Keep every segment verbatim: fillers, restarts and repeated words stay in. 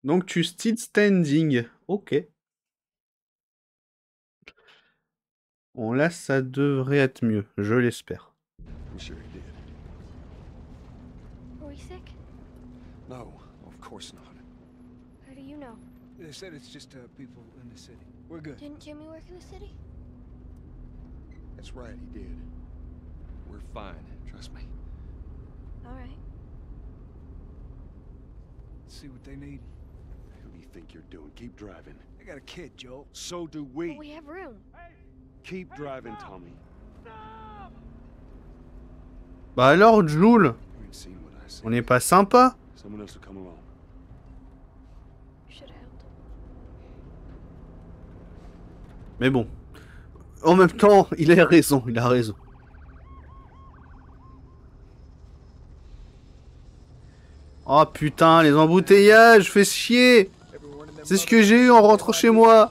Donc tu still standing. Ok. Bon là ça devrait être mieux, je l'espère. I'm sure he did. Were we sick? No, of course not. How do you know? They said it's just uh, people in the city. We're good. Didn't Jimmy work in the city? That's right, he did. We're fine, trust me. All right. Let's see what they need. Who do you think you're doing? Keep driving. I got a kid, Joel. So do we. But we have room. Keep driving, Tommy. Bah alors Joel, You ain't seen what I see. on n'est pas sympa? Someone else will come along. Should have helped. Mais bon. En même temps, il a raison, il a raison. Oh putain, les embouteillages, fais chier. C'est ce que j'ai eu en rentrant chez moi.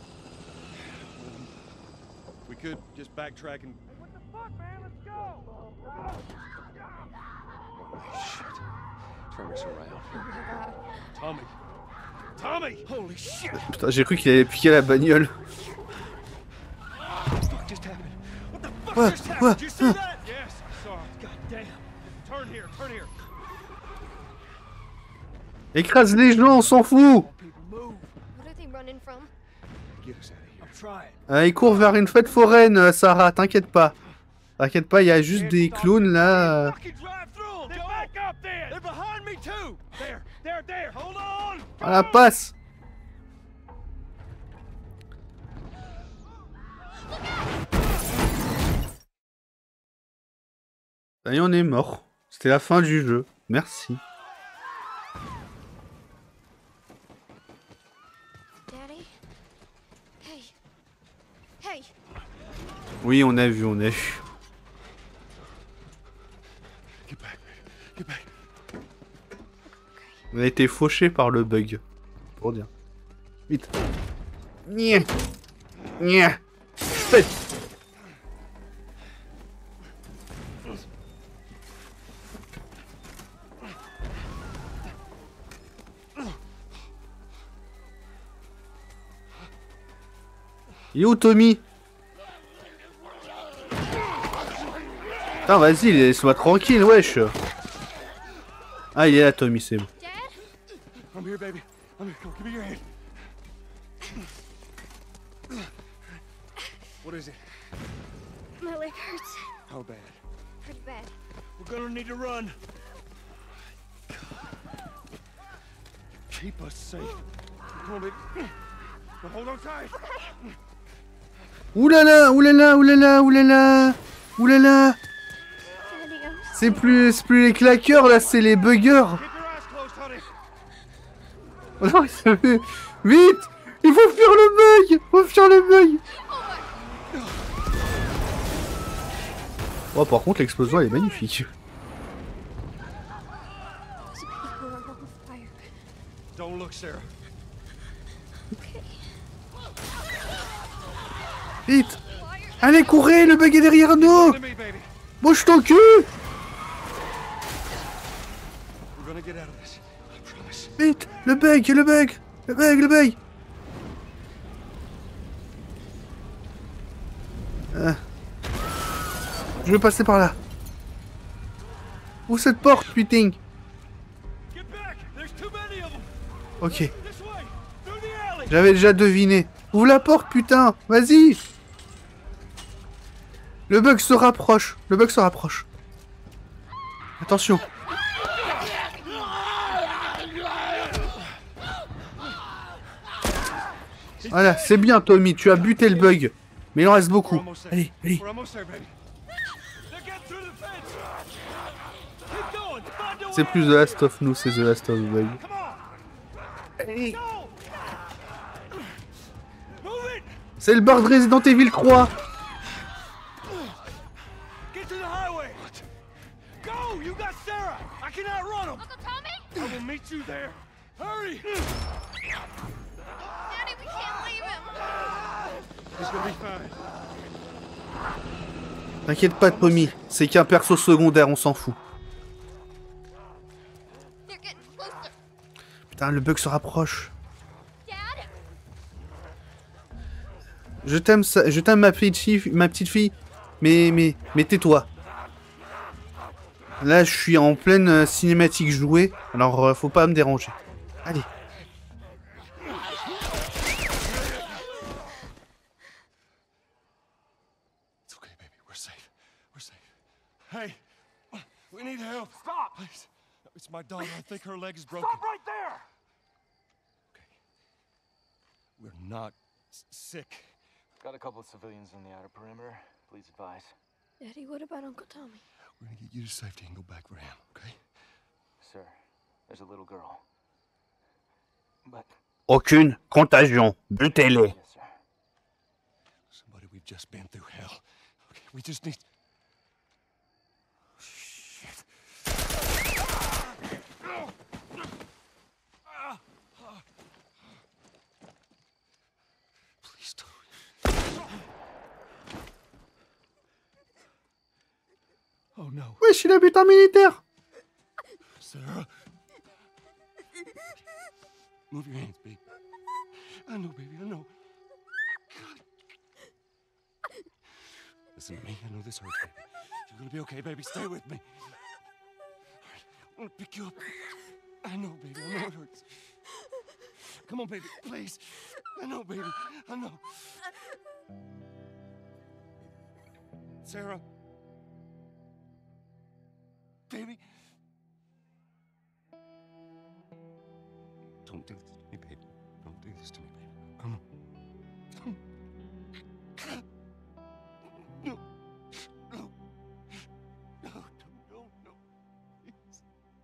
We could just backtrack and... What the fuck, man? Let's go! Holy shit. Turn us around. Tommy! Tommy! Holy shit! Putain, j'ai cru qu'il allait piquer la bagnole. What the fuck just happened? What the fuck Ouais, just ouais, happened? Did you see hein. that? Yes, I saw it. God damn. Turn here, turn here. Écrase les gens, on s'en fout. People move. What are they running from? Get us out of here. I'm trying. Euh, il court vers une fête foraine, euh, Sarah, t'inquiète pas. T'inquiète pas, il y a juste des clowns là. euh. Fucking drive through 'em, Joel. Back up there. They're behind me too. There, there, there. Hold on. À la passe. Ça y est, on est mort. C'était la fin du jeu. Merci. Daddy? Hey. Hey. Oui, on a vu, on a vu. Get back, get back. On a été fauché par le bug. Pour dire. Vite. Nya. Nya. Faites. Il est où Tommy? Putain, vas-y, laisse-moi tranquille, wesh. Ah, il est là, Tommy, c'est bon. Dad? I'm here, baby. I'm here. Come on, give me your hand. What is it? My leg hurts. How bad? Pretty bad. We're gonna need to run. Keep us safe. Come on, baby. Now hold on tight. Oulala, oulala, oulala, oulala, oulala. Daddy, I'm C'est plus, c'est plus les claqueurs là, c'est les buggers. Keep your eyes closed, honey. Oh non, ça fait... Vite, il faut fuir le bug, faut fuir le bug. Oh, par contre, l'explosion elle est magnifique. Those people are on fire. Don't look, Sarah. Okay. Vite, allez, courez, le bug est derrière nous. To me, baby. Bouge ton cul. We're gonna get out of this. I promise. Vite, le bug, le bug, le bug, le bug. Euh. Je vais passer par là. Où cette porte, putain? Get back. There's too many of them. Ok, This way. Through the alley. j'avais déjà deviné. Ouvre la porte, putain, vas-y. Le bug se rapproche, le bug se rapproche. Attention. Voilà, c'est bien Tommy, tu as buté le bug. Mais il en reste beaucoup. Allez, allez. We're almost there, baby. They're getting through the fence. Keep going. Find a C'est way. plus The Last of Nous, c'est The Last of Bug. Come on. Allez. Go. Move it. C'est le bar de Resident Evil trois. Get to the highway. Go. You got Sarah. I can outrun them. Uncle Tommy? I will meet you there. Hurry. Daddy, we can't leave him. He's gonna be fine. T'inquiète pas Tommy, c'est qu'un perso secondaire, on s'en fout. They're getting closer. Putain, le bug se rapproche. Je t'aime, ça- je t'aime ma petite fille, ma petite fille. Mais, mais, mais tais-toi. Là, je suis en pleine euh, cinématique jouée, alors euh, faut pas me déranger. Allez. It's okay, baby. We're safe. We're safe. Hey, we need help. Stop! Please. It's my daughter. I think her leg is broken. Stop right there! Okay. We're not s- sick. Got a couple of civilians in the outer perimeter. Please advise. Daddy, what about Uncle Tommy? We're gonna get you to safety and go back for him, okay? Sir, there's a little girl. But... Aucune contagion. Butez-les. Yes, sir. Somebody, we've just been through hell. Okay, we just need... Shit. Please don't. Oh no. Wesh, il a buté un militaire. Sarah. Move your hands, baby. I know, baby, I know. God. Listen to me. I know this hurts, baby. You're gonna be okay, baby. Stay with me. All right, I'm gonna pick you up. I know, baby. I know it hurts. Come on, baby, please. I know, baby. I know. Sarah. Baby. Don't do this to me, baby. Don't do this to me, baby. Come on. No. No. No, no, no, no. Please.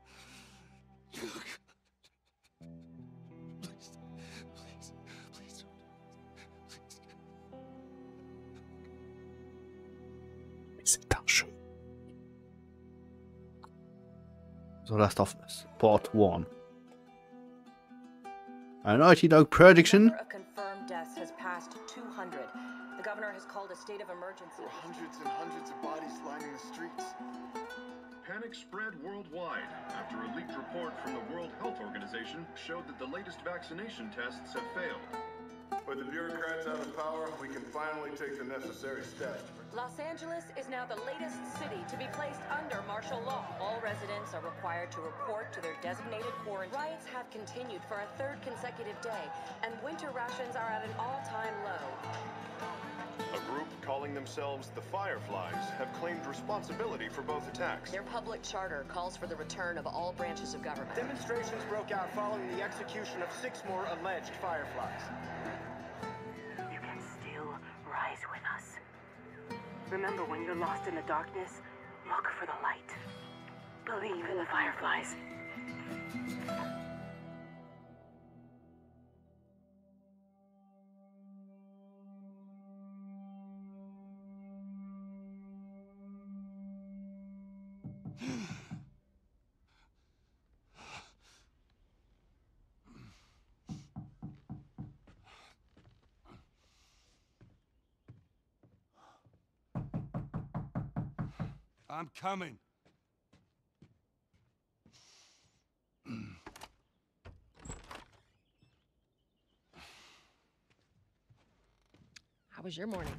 Please. Please. Please don't. Please. C'est un jeu. The Last of Us, Part one. A Naughty Dog production. The number of confirmed deaths has passed two hundred. The governor has called a state of emergency. Hundreds and hundreds of bodies lining the streets. Panic spread worldwide after a leaked report from the World Health Organization showed that the latest vaccination tests have failed. With the bureaucrats out of power, we can finally take the necessary steps. Los Angeles is now the latest city to be placed under martial law. All residents are required to report to their designated quarantine. Riots have continued for a third consecutive day, and winter rations are at an all-time low. A group calling themselves the Fireflies have claimed responsibility for both attacks. Their public charter calls for the return of all branches of government. Demonstrations broke out following the execution of six more alleged Fireflies. You can still rise with us. Remember, when you're lost in the darkness, look for the light. Believe in the Fireflies. I'm coming. How was your morning?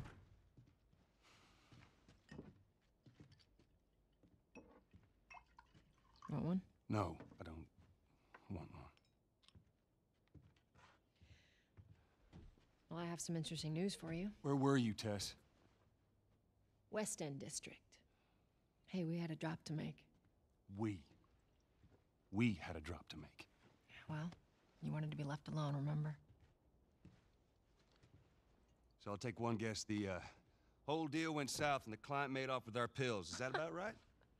Want one? No, I don't want one. Well, I have some interesting news for you. Where were you, Tess? West End District. Hey, we had a drop to make. We. We had a drop to make. Well, you wanted to be left alone, remember? So I'll take one guess. The uh, whole deal went south and the client made off with our pills. Is that about right?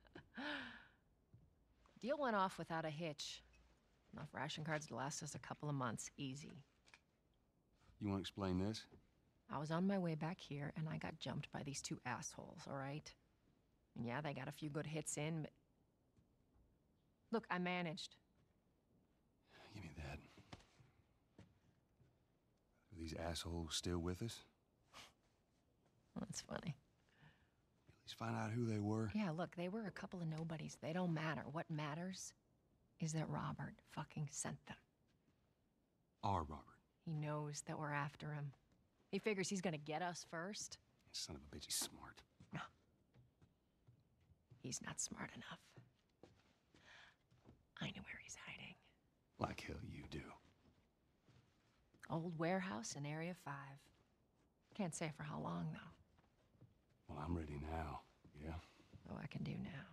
Deal went off without a hitch. Enough ration cards to last us a couple of months, easy. You want to explain this? I was on my way back here, and I got jumped by these two assholes, all right? And yeah, they got a few good hits in, but... Look, I managed. Give me that. Are these assholes still with us? That's funny. At least find out who they were. Yeah, look, they were a couple of nobodies. They don't matter. What matters is that Robert fucking sent them. Our Robert. He knows that we're after him. He figures he's gonna get us first. Son of a bitch, he's smart. No. He's not smart enough. I know where he's hiding. Like hell you do. Old warehouse in Area five. Can't say for how long, though. Well, I'm ready now, yeah? Oh, I can do now.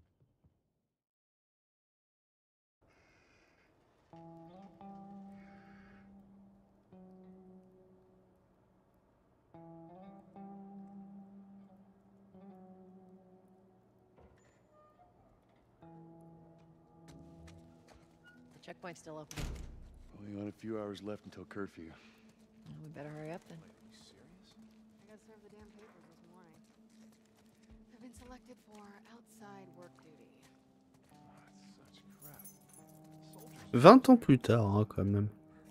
The checkpoint's still open. Only got a few hours left until curfew. Well, we better hurry up then. Are you serious? I got served the damn papers this morning. I've been selected for outside work duty. That's such crap. vingt ans plus tard, hein, quand même.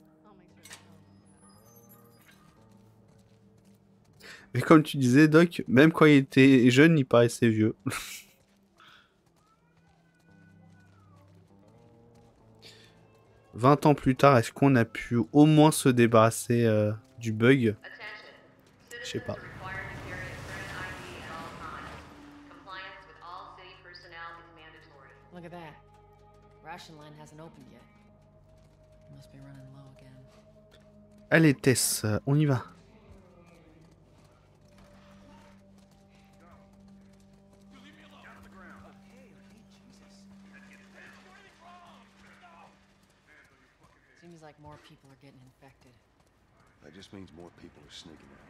Mais comme tu disais, Doc, même quand il était jeune, il paraissait vieux. vingt ans plus tard, est-ce qu'on a pu au moins se débarrasser euh, du bug? Je sais pas. Look at that. Ration line hasn't opened yet. Must be running low again. Allez, Tess, euh, on y va. Seems like more people are getting infected. That just means more people are sneaking out.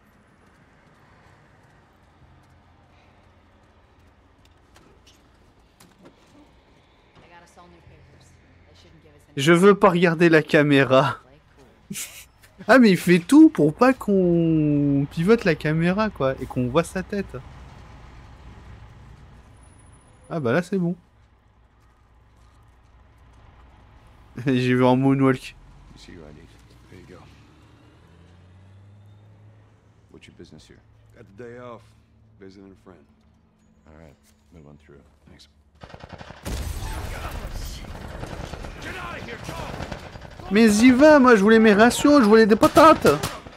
They got us all new papers. They shouldn't give us any. Je veux pas regarder la caméra. Ah mais il fait tout pour pas qu'on pivote la caméra quoi et qu'on voit sa tête. Ah bah là c'est bon. J'ai vu en moonwalk. You see your I D. There you go. What's your business here? Got the day off. Visiting a friend. All right, move on through. Thanks. Get out of here, Tom! Mais y va, moi je voulais mes rations, je voulais des patates.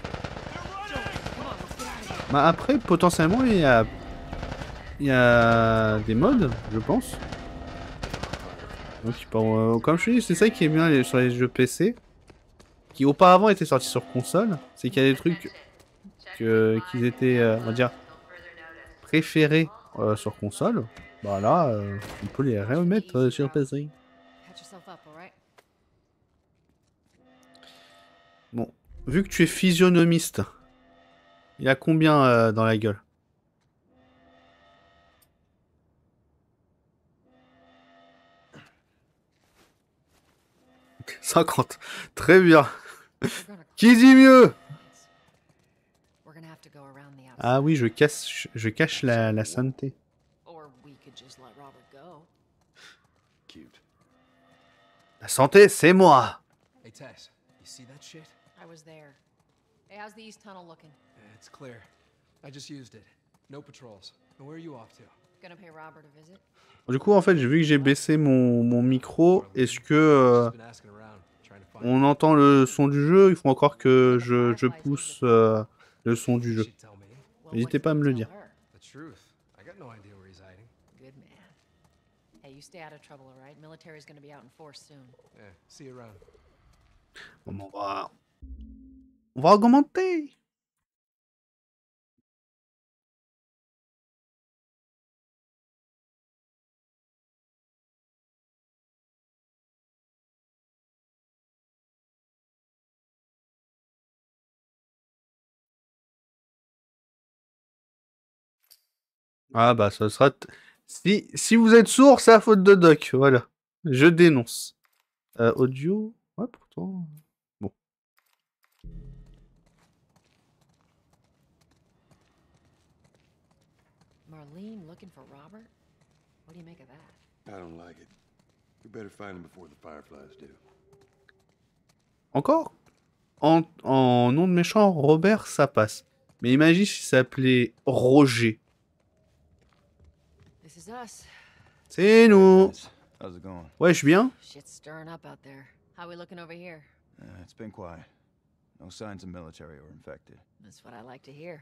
Bah après potentiellement il y a il y a des mods, je pense. Donc pour, euh, comme je te dis, c'est ça qui est bien les, sur les jeux P C, qui auparavant étaient sortis sur console, c'est qu'il y a des trucs que qu'ils étaient, euh, on va dire, préférés euh, sur console. Bah là, euh, on peut les remettre euh, sur P C. Bon, vu que tu es physionomiste, il y a combien euh, dans la gueule? cinquante. Très bien. Qui dit mieux? Ah oui, je cache, je cache la, la santé. La santé, c'est moi. Hey Tess, you see that shit? I was there. Hey, how's the east tunnel looking? Yeah, it's clear. I just used it. No patrols. And where are you off to? Gonna pay Robert a visit? Du coup, en fait, j'ai vu que j'ai baissé mon, mon micro. Est-ce que euh, on entend le son du jeu? Il faut encore que je, je pousse euh, le son du jeu. N'hésitez pas à me le dire. Bon, on va... On va augmenter. Ah bah ça sera... T si, si vous êtes sourd, c'est la faute de Doc, voilà. Je dénonce. Euh, audio... Ouais, pourtant... Bon. Marlene looking for Robert? What do you make of that? I don't like it. We better find him before the Fireflies do. Encore? En, en nom de méchant, Robert, ça passe. Mais imagine s'il s'appelait Roger. C'est nous. How's it going? Ouais, je suis bien. Shit's stirring up out there. How we looking over here? Uh, it's been quiet. No signs of military or infected. That's what I like to hear.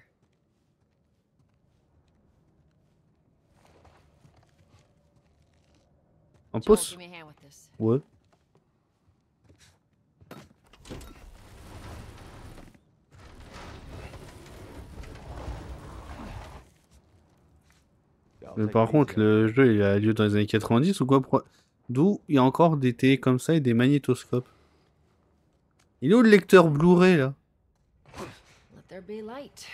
En Joel, pause. give me a hand with this. Ouais. Mais par contre, le jeu il a lieu dans les années quatre-vingt-dix ou quoi? Pro- D'où il y a encore des télés comme ça et des magnétoscopes. Il est où le lecteur Blu-ray là? Let there be light.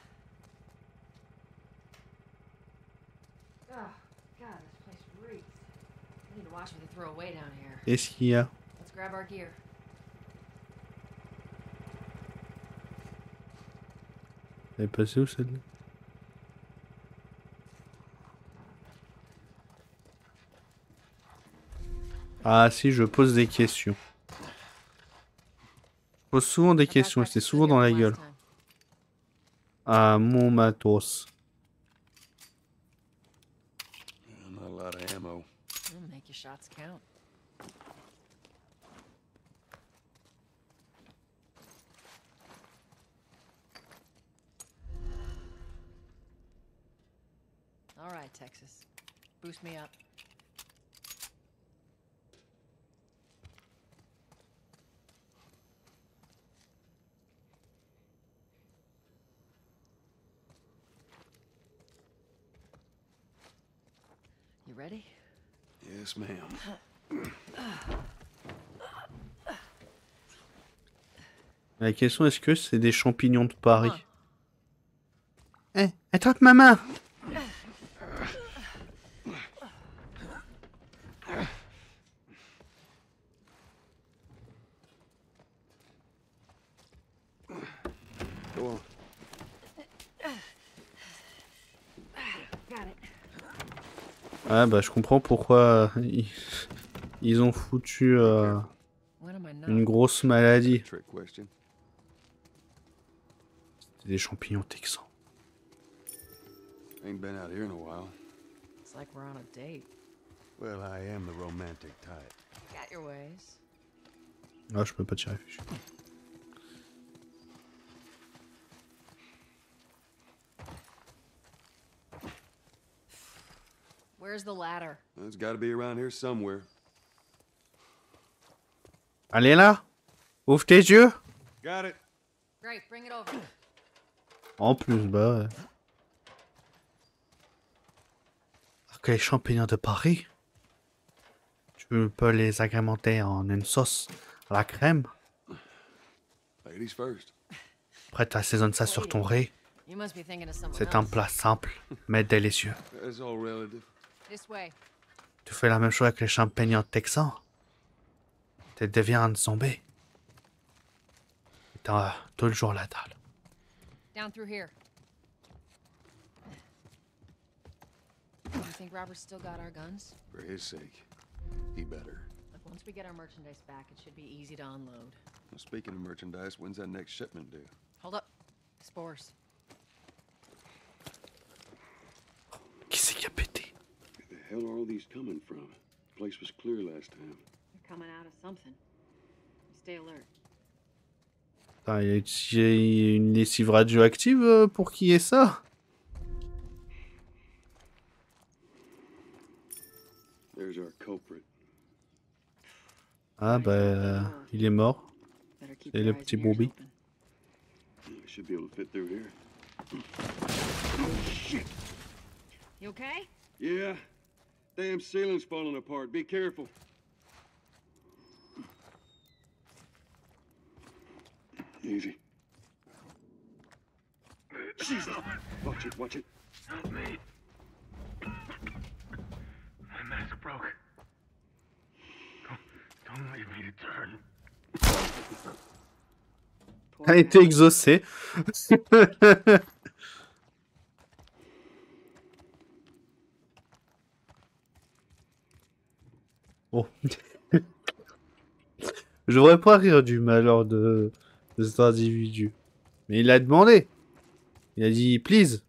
Oh, God, this place reeks. I need to watch what they throw away down here. Qu'est-ce qu'il y a? Let's grab our gear. Elle est passée où celle-là? Ah si, je pose des questions. Je pose souvent des questions, c'était souvent dans la gueule. Ah, mon matos. Not a lot of ammo. It'll make your shots count. All right, Texas. Boost me up. You ready? Yes, ma'am. La question, est-ce que c'est des champignons de Paris? Eh, hey, attrape ma main! Go on. Ah bah je comprends pourquoi ils, ils ont foutu euh, une grosse maladie. Trick question. C'était des champignons texans. Ain't been out here in a while. It's like we're on a date. Well, I am the romantic type. Got your ways. Ah, je peux pas t'y réfléchir. Where's the ladder? It's got to be around here somewhere. Allez là! Ouvre tes yeux! Got it. Great, bring it over. En plus, bah ouais. Ok, les champignons de Paris. Tu peux les agrémenter en une sauce à la crème. Ladies first. Après, tu assaisonnes ça sur ton riz. You must be thinking of someone C'est un else. plat simple, mais délicieux. That's all relative. This way. Tu fais la même chose avec les champignons texans. Tu deviens un zombie. T'as toujours la dalle. Down through here. You think Robert's still got our guns? For his sake, he better. Look, once we get our merchandise back, it should be easy to unload. Well, speaking of merchandise, when's that next shipment due? Hold up. Spores. Qui c'est qui a pété? Where the hell are all these coming from? The place was clear last time. They're coming out of something. Stay alert. Ah, il y a il y a une lessive radioactive euh, pour qui est ça? There's our culprit. Ah bah, euh, il est mort. C'est le petit Bobby. We should be able to fit through here. Shit! You okay? Yeah. Damn ceiling's falling apart. Be careful. Easy. Jesus! Watch it, watch it. Help me. My mask broke. Don't, don't leave me to turn. Elle a été exaucée. Bon. Je devrais pas rire du malheur de, de cet individu. Mais il a demandé. Il a dit please.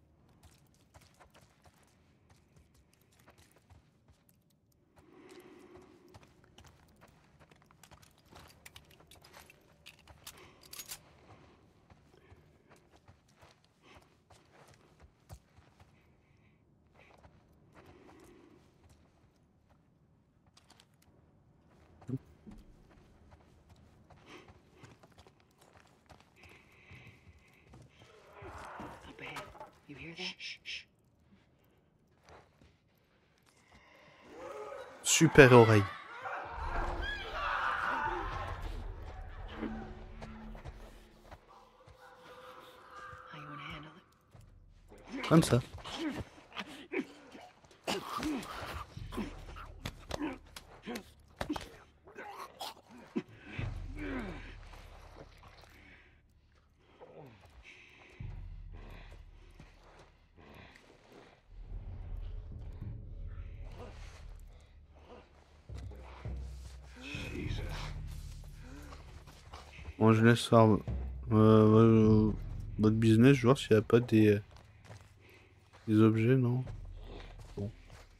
hear that? Super oreille. How you want to handle it? Comme ça. Bon, je laisse faire euh, euh, votre business, je vois s'il n'y a pas des, des objets, non? Bon.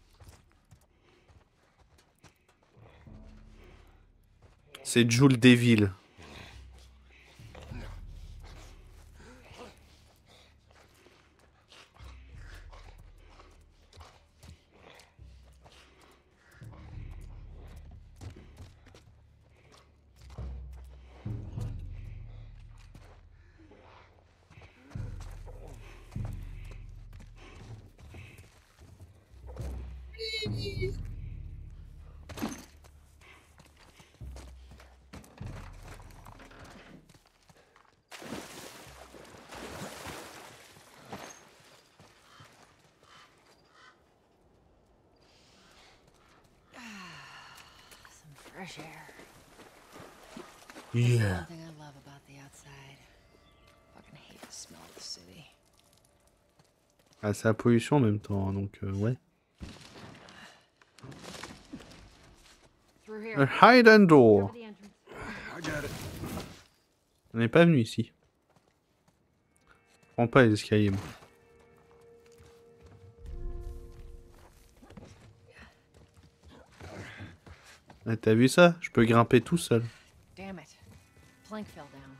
C'est Jules Devil. Fresh air. Yeah. That's one thing I love about the outside. Fucking hate the smell of the city. Ah, c'est la pollution en même temps, donc euh, ouais. Through A here. hidden door. Over the entrance. I got it. On n'est pas venu ici. Je prends pas les escaliers, moi. Ah, t'as vu ça? Je peux grimper tout seul. Damn it. Plank fell down.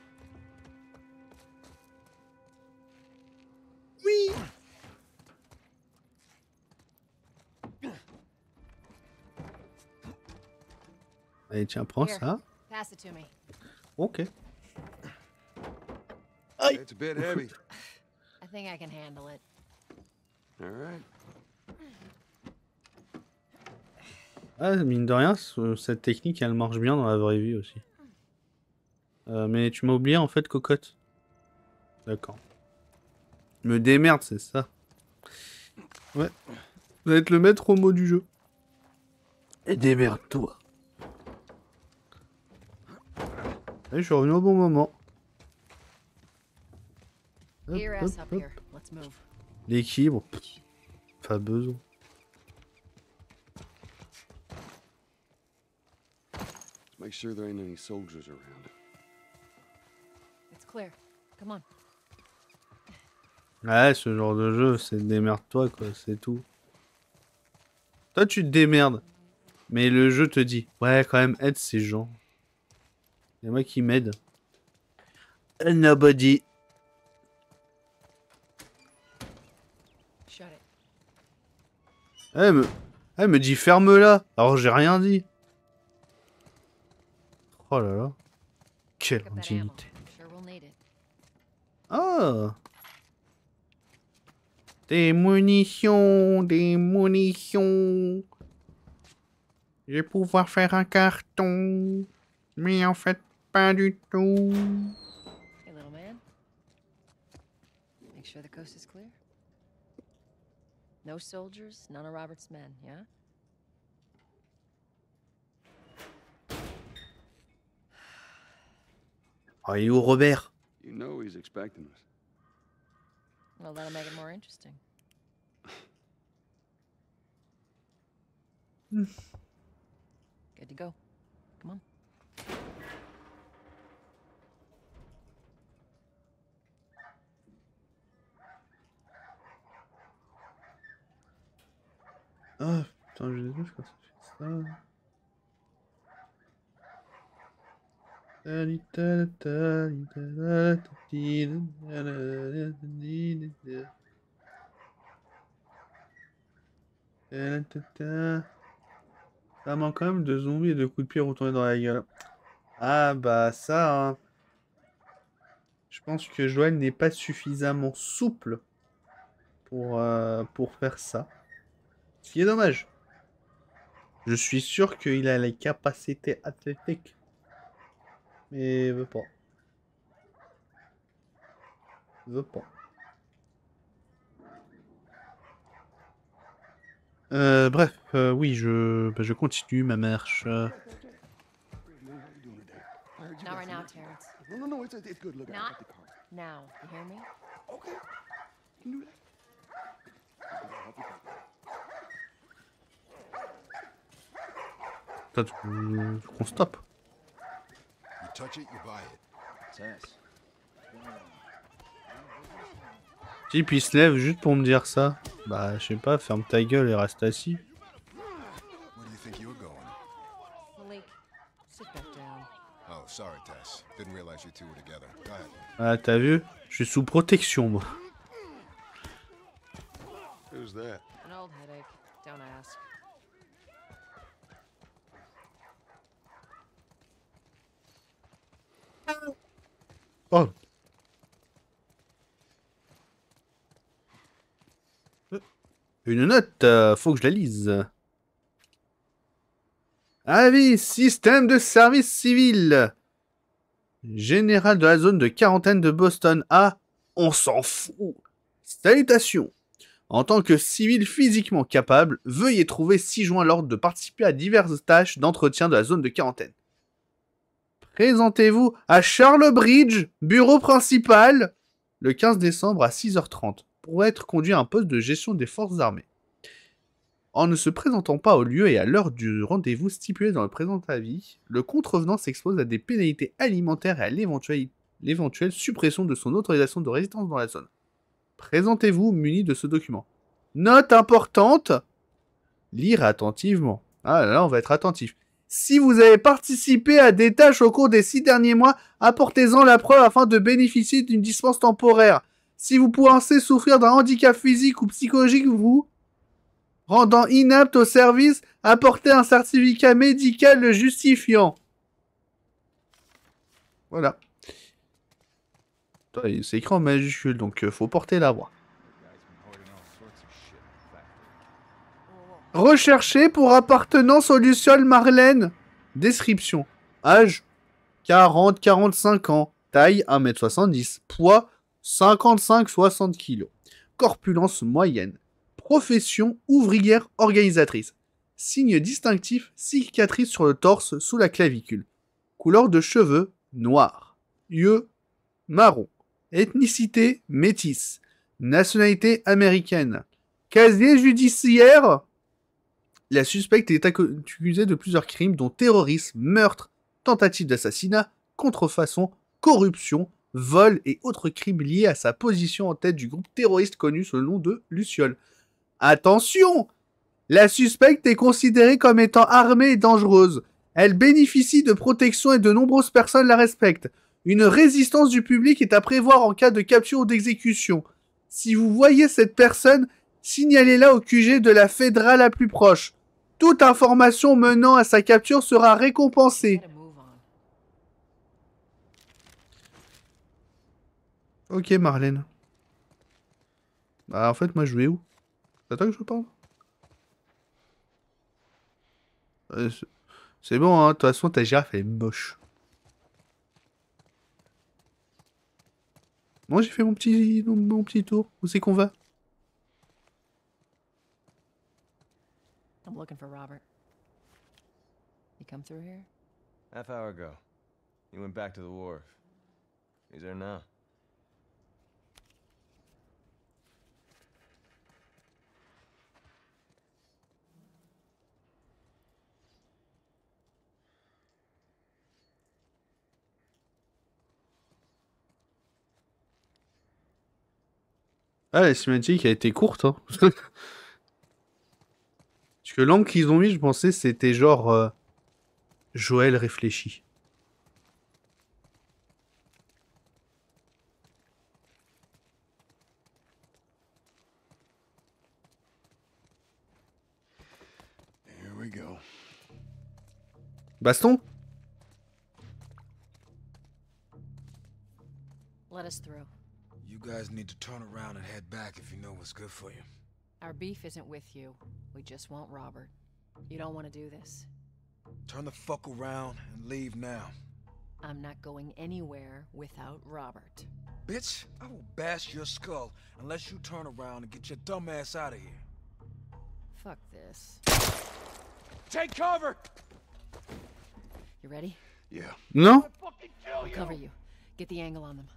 Oui. Allez, tiens, prends Here, ça. pass it to me. Ok. It's a bit heavy. I think I can handle it. All right. Ah, mine de rien, ce- cette technique, elle marche bien dans la vraie vie aussi. Euh, mais tu m'as oublié en fait, cocotte. D'accord. Me démerde, c'est ça. Ouais. Vous allez être le maître mot du jeu. Et démerde-toi. Et je suis revenu au bon moment. Hop, Here, hop, ass up hop. here. Let's move. L'équilibre, pff, pas besoin. Let's make sure there ain't any soldiers around. It's clear. Come on. Ouais, ce genre de jeu, c'est démerde-toi, quoi, c'est tout. Toi, tu te démerdes. Mais le jeu te dit, ouais, quand même, aide ces gens. Y'a moi qui m'aide. Nobody. Shut it. Elle me, elle me dit ferme-la. Alors j'ai rien dit. Oh là là. Quelle Pick up that ammo. indignité. I'm sure we'll need it. Ah. Des munitions, des munitions. Je vais pouvoir faire un carton. Mais en fait, pas du tout. Hey, little man. Make sure the coast is clear. No soldiers, none of Robert's men, yeah? Oh, il est où Robert? You know he's expecting us. Well, that'll make it more interesting. Good to go. Come on. Ah, putain, je déteste quand ça fait ça. Tali, tali, tali, tali, tali, tali, tali, tali. Tali, tali, tali. Ça manque quand même de zombies et de coups de pied retournés dans la gueule. Ah bah ça, hein. Je pense que Joël n'est pas suffisamment souple pour, euh, pour faire ça. Ce qui est dommage. Je suis sûr qu'il a les capacités athlétiques. Mais il veut pas. Il veut pas. Euh, bref, euh, oui, je, bah, je continue ma marche. Not right now, Terrence. No, no, no, it's, it's good. Look, I Not got the car. now. You hear me? Okay. You can do that. Toi, tu veux qu'on stoppe. You touch it, you buy it. Tess. Si, puis il se lève juste pour me dire ça. Bah, je sais pas, ferme ta gueule et reste assis. Where do you think you're going? Malik, sit back down. Oh, sorry, Tess. Didn't realize you two were together. Go ahead. Ah, t'as vu? Je suis sous protection, moi. Who's that? An old headache. Don't ask. Oh. Une note, euh, faut que je la lise. Avis, système de service civil. Général de la zone de quarantaine de Boston A, on s'en fout. Salutations. En tant que civil physiquement capable, veuillez trouver six juin l'ordre de participer à diverses tâches d'entretien de la zone de quarantaine. Présentez-vous à Charles Bridge, bureau principal, le quinze décembre à six heures trente, pour être conduit à un poste de gestion des forces armées. En ne se présentant pas au lieu et à l'heure du rendez-vous stipulé dans le présent avis, le contrevenant s'expose à des pénalités alimentaires et à l'éventuelle l'éventuelle suppression de son autorisation de résidence dans la zone. Présentez-vous muni de ce document. Note importante. Lire attentivement. Ah là, là, on va être attentif. Si vous avez participé à des tâches au cours des six derniers mois, apportez-en la preuve afin de bénéficier d'une dispense temporaire. Si vous pensez souffrir d'un handicap physique ou psychologique, vous rendant inapte au service, apportez un certificat médical le justifiant. Voilà. C'est écrit en majuscule, donc euh, faut porter la voix. Recherché pour appartenance au Luciole Marlène. Description. Âge quarante à quarante-cinq ans. Taille un mètre soixante-dix. Poids cinquante-cinq à soixante kilos. Corpulence moyenne. Profession ouvrière organisatrice. Signe distinctif, cicatrice sur le torse sous la clavicule. Couleur de cheveux noir. Yeux marron. Ethnicité métisse. Nationalité américaine. Casier judiciaire. La suspecte est accusée de plusieurs crimes dont terrorisme, meurtre, tentative d'assassinat, contrefaçon, corruption, vol et autres crimes liés à sa position en tête du groupe terroriste connu sous le nom de Luciole. Attention! La suspecte est considérée comme étant armée et dangereuse. Elle bénéficie de protection et de nombreuses personnes la respectent. Une résistance du public est à prévoir en cas de capture ou d'exécution. Si vous voyez cette personne, signalez-la au Q G de la fédérale la plus proche. Toute information menant à sa capture sera récompensée. Ok, Marlène. Bah, en fait, moi, je vais où? C'est à toi que je parle? euh, C'est bon, hein. De toute façon, ta girafe, elle est moche. Moi, j'ai fait mon petit, mon petit tour. Où c'est qu'on va? I'm looking for Robert. You come through here? Half hour ago. He went back to the wharf. He's there now. Ah, la cinématique a été courte, hein. Parce que l'angle qu'ils ont mis, je pensais, c'était genre... Euh, Joël réfléchit. Here we go. Baston? Let us through. You You guys need to turn around and head back if you know what's good for you. Our beef isn't with you. We just want Robert. You don't want to do this. Turn the fuck around and leave now. I'm not going anywhere without Robert. Bitch, I will bash your skull unless you turn around and get your dumb ass out of here. Fuck this. Take cover! You ready? Yeah. Non? I'll cover you. Get the angle on them.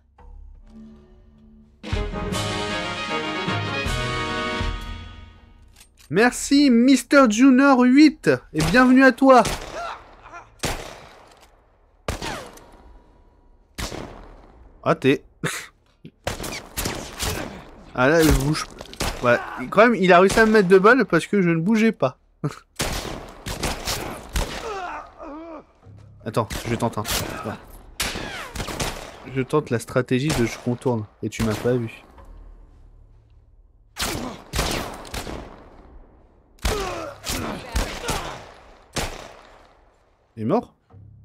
Merci Mister Junior huit et bienvenue à toi. Raté. Ah là, je bouge. Ouais, quand même, il a réussi à me mettre deux balles parce que je ne bougeais pas. Attends, je tente un. Ouais. Je tente la stratégie de je contourne et tu m'as pas vu. Il est mort?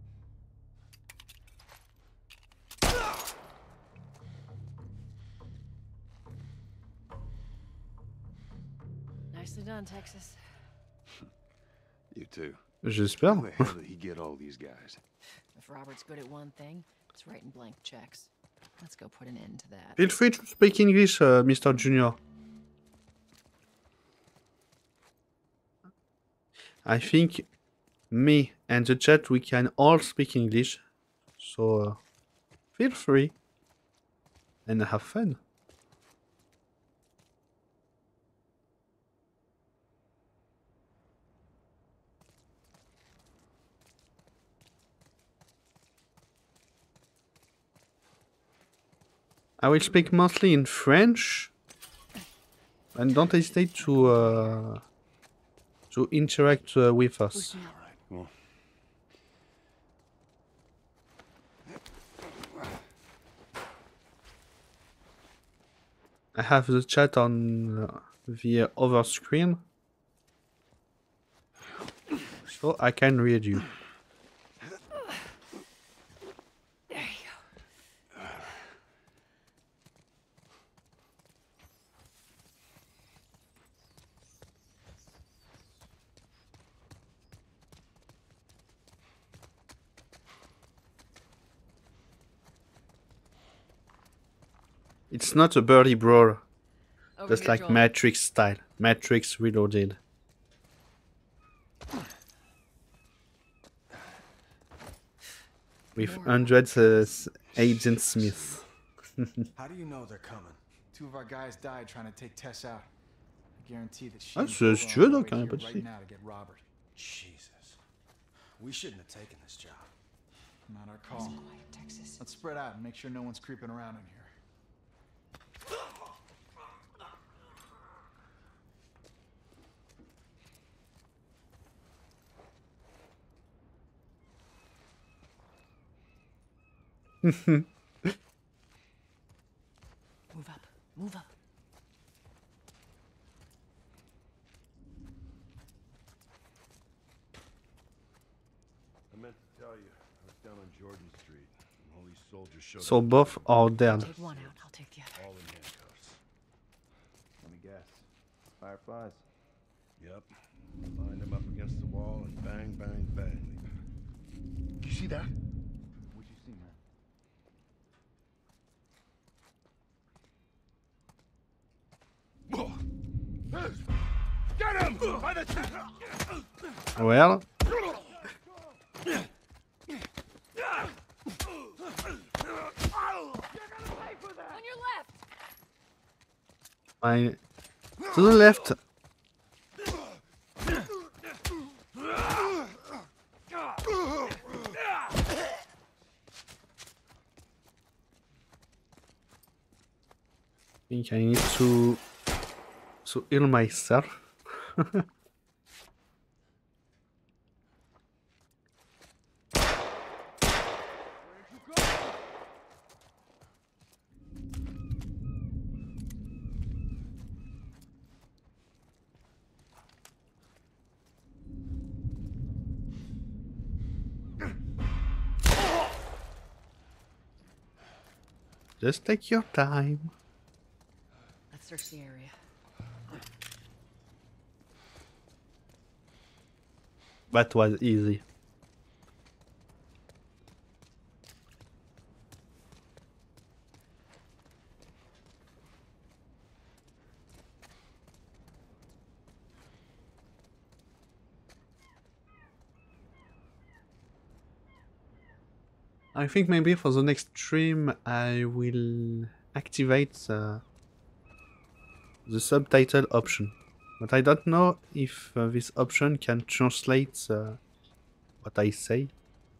Nicely done, Texas. You too. J'espère. How the hell did he get all these guys? If Robert's good at one thing, it's writing blank checks. Let's go put an end to that. Feel free to speak English, uh, Mister Junior. I think me and the chat, we can all speak English. So, uh, feel free. And have fun. I will speak mostly in French, and don't hesitate to uh, to interact uh, with us. All right, well. I have the chat on uh, the other screen, so I can read you. It's not a birdie brawl. Over Just here, like Joel. Matrix style. Matrix Reloaded. With hundreds of Agent Smith. How do you know they're coming? Two of our guys died trying to take Tess out. I guarantee that she Ah, and c'est- Cole si are tu veux, on their donc, way hein, here pas de right souci. now to get Robert. Jesus. We shouldn't have taken this job. Not our call. Quiet, Texas. Let's spread out and make sure no one's creeping around in here. Move up. Move up. I meant to tell you, I was down on Jordan Street, and all these soldiers showed So up. both are dead. Take one out. I'll take the other. All in handcuffs. Let me guess. Fireflies. Yep. Lined them up against the wall and bang, bang, bang. You see that? What'd you see, man? Get him! By the Well, On your left. I to the left. I think I need to to heal myself. Just take your time. Search the area. That was easy. I think maybe for the next stream I will activate the, the subtitle option. But I don't know if uh, this option can translate uh, what I say.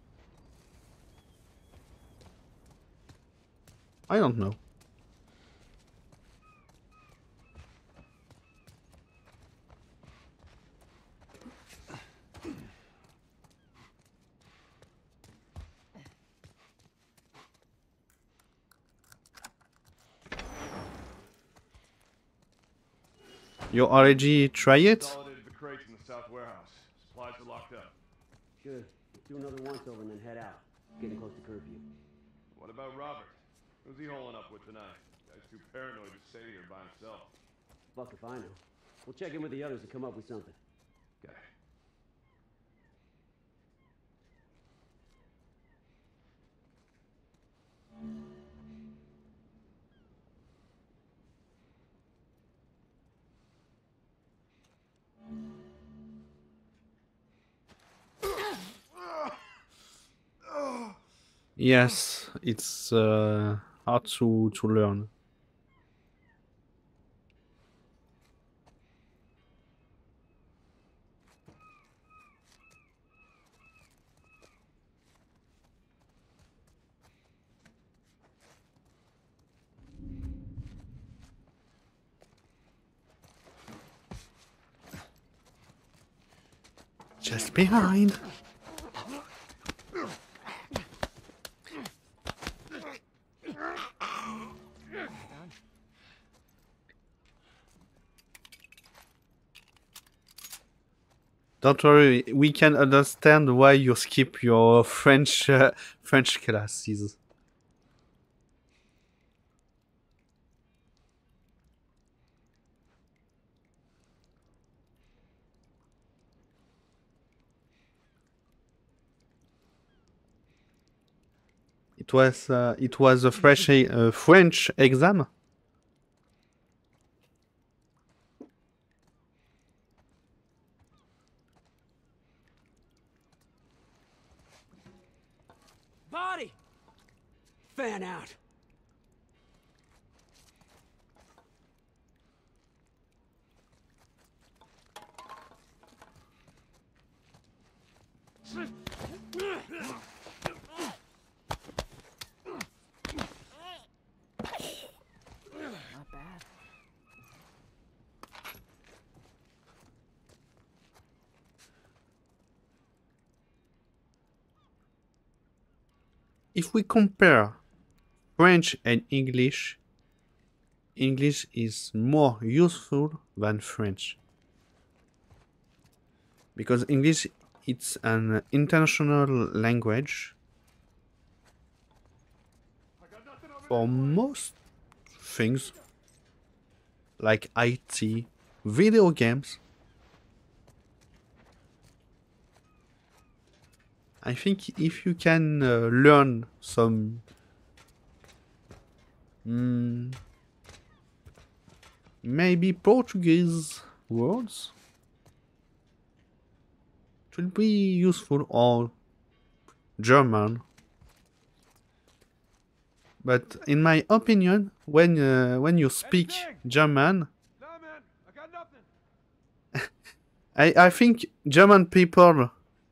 I don't know. You already try it? Consolidated the crates in the south warehouse. Supplies are locked up. Good. Let's do another once over and then head out. Getting close to curfew. What about Robert? Who's he holing up with tonight? Guy's too paranoid to stay here by himself. Fuck if I know. We'll check in with the others and come up with something. Okay. Yes, it's uh, hard to, to learn. Just behind. Don't worry, we can understand why you skip your French uh, French classes. It was uh, it was a fresh uh, French exam. Body! Fan out. Not bad. If we compare French and English, English is more useful than French. Because English, it's an international language for most things, like I T, video games. I think if you can uh, learn some mm, maybe Portuguese words, it will be useful, or German. But in my opinion, when uh, when you speak German, No, man, I got nothing. I I think German people,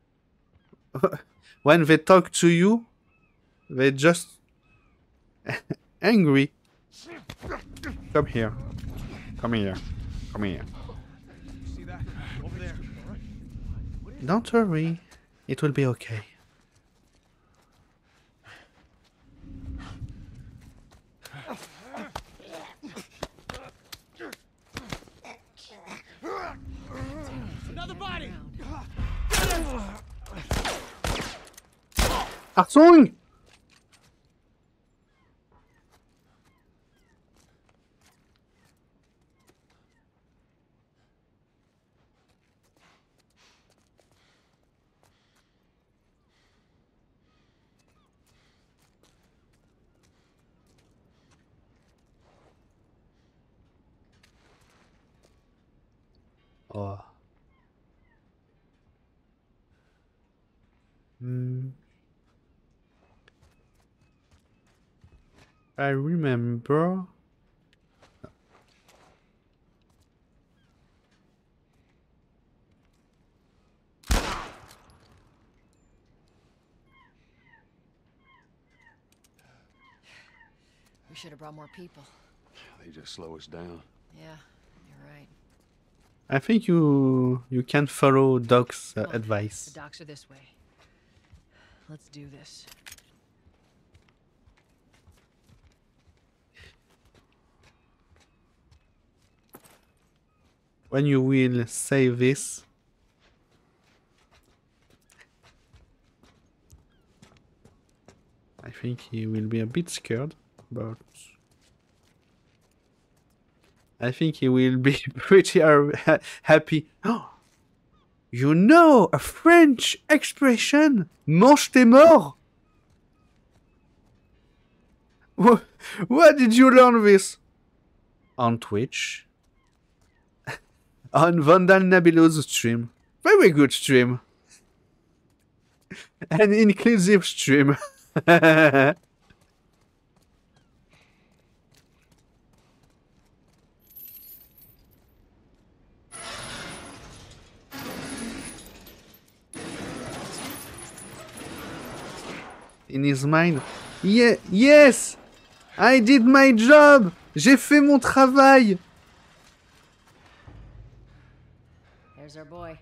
when they talk to you, they just angry. Come here. Come here. Come here. See that? Over there. All right. Don't worry. It will be okay. Another body! Achtung! Oh. Hmm. I remember. We should have brought more people. They just slow us down. Yeah, you're right. I think you you can follow Doc's uh, advice. The docks are this way. Let's do this. When you will say this, I think he will be a bit scared, but I think he will be pretty uh, ha happy. You know a French expression, mange tes morts. Wh Where did you learn this? On Twitch. On Vandal Nabilo's stream. Very good stream. An inclusive stream. In his mind, yeah, yes, I did my job. J'ai fait mon travail. There's our boy.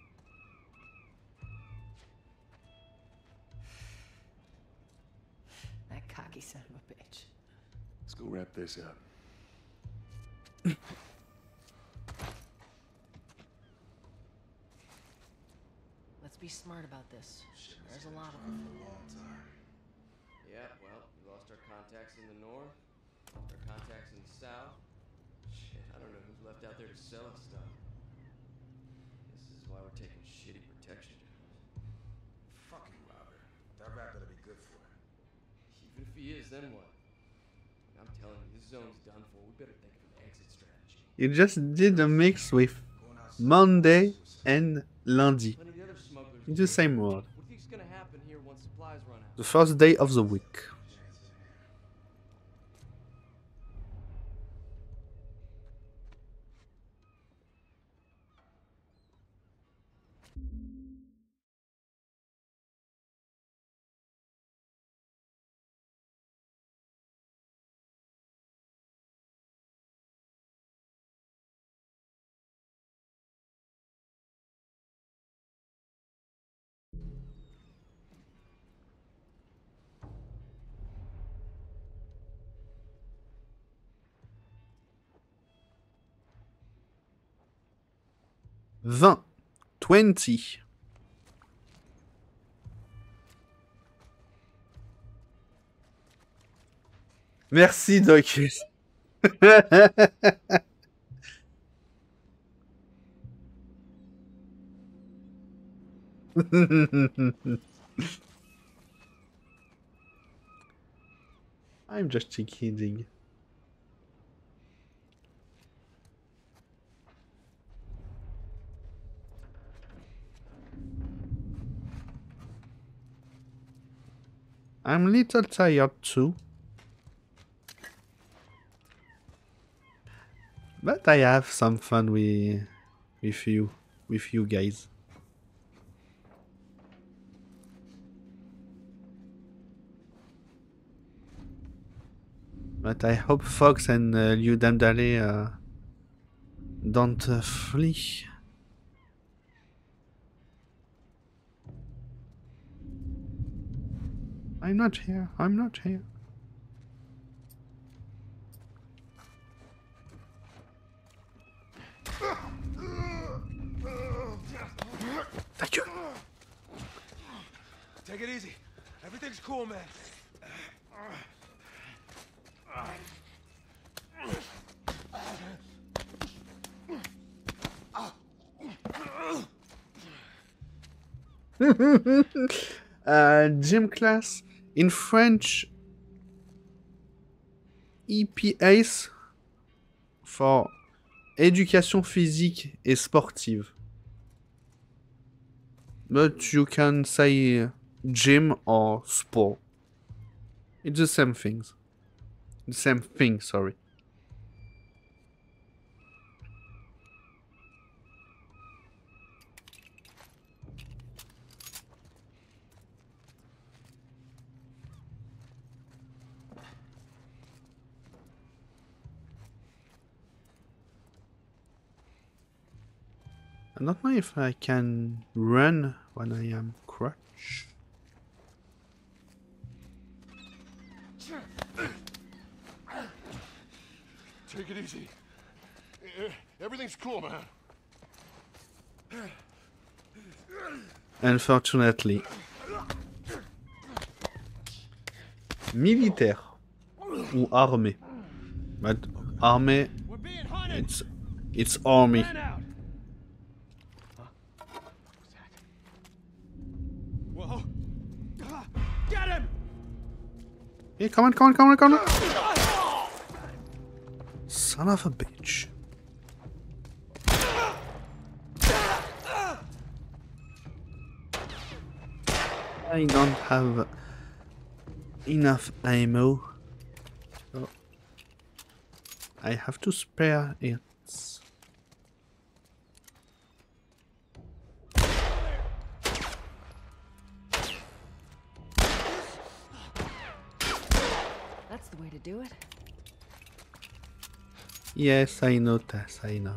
That cocky son of a bitch. Let's go wrap this up. Let's be smart about this. There's a lot of them. Yeah, well, we lost our contacts in the north, our contacts in the south. Shit, I don't know who's left out there to sell us stuff. This is why we're taking shitty protection. Fucking Robert. That rat better be good for it. Even if he is, then what? I'm telling you, this zone's done for. We better think of an exit strategy. You just did a mix with Monday and lundi. In the same word. What do you think's gonna happen here once supplies run out? The first day of the week. Vingt. Twenty. Merci, Docus. I'm just kidding. I'm a little tired too. But I have some fun with, with you, with you guys. But I hope Fox and uh, Liu Damdale uh, don't uh, flee. I'm not here. I'm not here. Thank you. Take it easy. Everything's cool, man. uh, gym class in French. E P A C E for éducation physique et sportive. But you can say gym or sport. It's the same things. The same thing, sorry. I don't know if I can run when I am crouched. Take it easy. Eh, Everything's cool, man. Unfortunately. Militaire. Ou armée. But armée, it's, it's army. Whoa. Get him! Hey, come on, come on, come on, come on! Son of a bitch. I don't have enough ammo. So I have to spare it. That's the way to do it. Yes, I know, Tess, I know.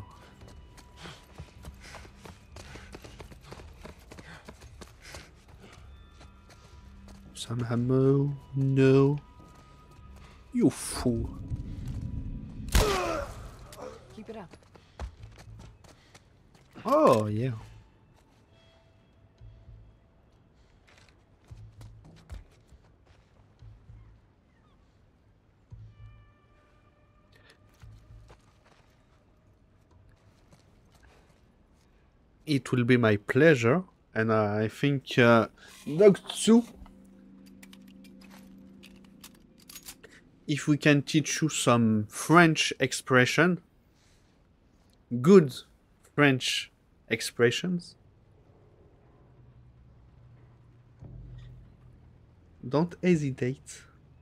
Some ammo? No. You fool. Keep it up. Oh, yeah. It will be my pleasure, and I think uh, Noctu, if we can teach you some French expression, good French expressions. Don't hesitate.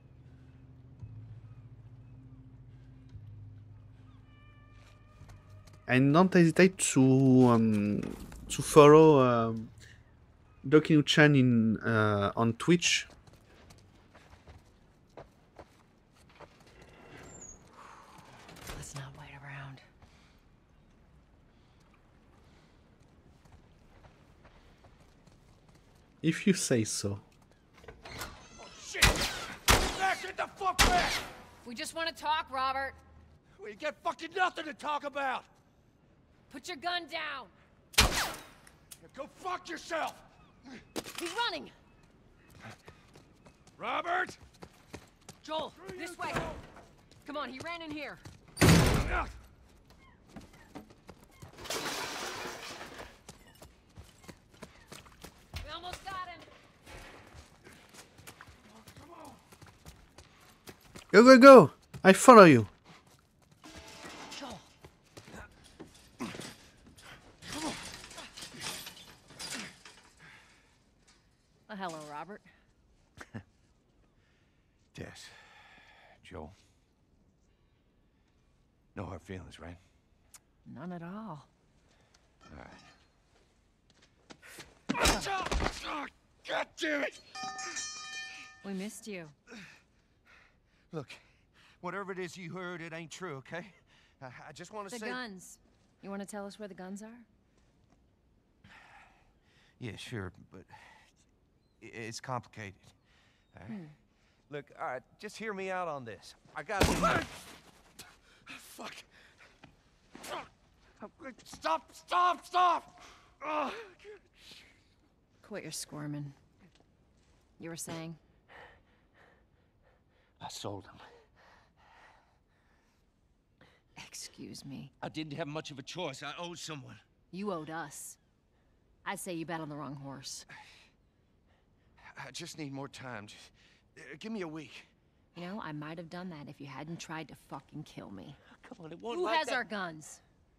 And don't hesitate to um, to follow um, Dokinu-chan in uh, on Twitch. Let's not wait around. If you say so. Shit! Back, get the fuck back! We just want to talk, Robert. We got fucking nothing to talk about! Put your gun down. Now go fuck yourself! He's running. Robert! Joel, this way. Come on, he ran in here. We almost got him. Go, go, go! I follow you. Joel. Oh, hello, Robert. Tess. Joel. No hard feelings, right? None at all. All right. Oh, God damn it! We missed you. Look, whatever it is you heard, it ain't true, okay? I, I just want to The say... guns. You want to tell us where the guns are? Yeah, sure, but i- it's complicated. All right? Hmm. Look, all right, just hear me out on this. I got... Fuck! Stop! Stop! Stop! Oh. Quit your squirming. You were saying? I sold him. Excuse me. I didn't have much of a choice. I owed someone. You owed us. I'd say you bet on the wrong horse. I just need more time. Just, uh, give me a week. You know, I might have done that if you hadn't tried to fucking kill me. Come on, it won't Who like has that. our guns?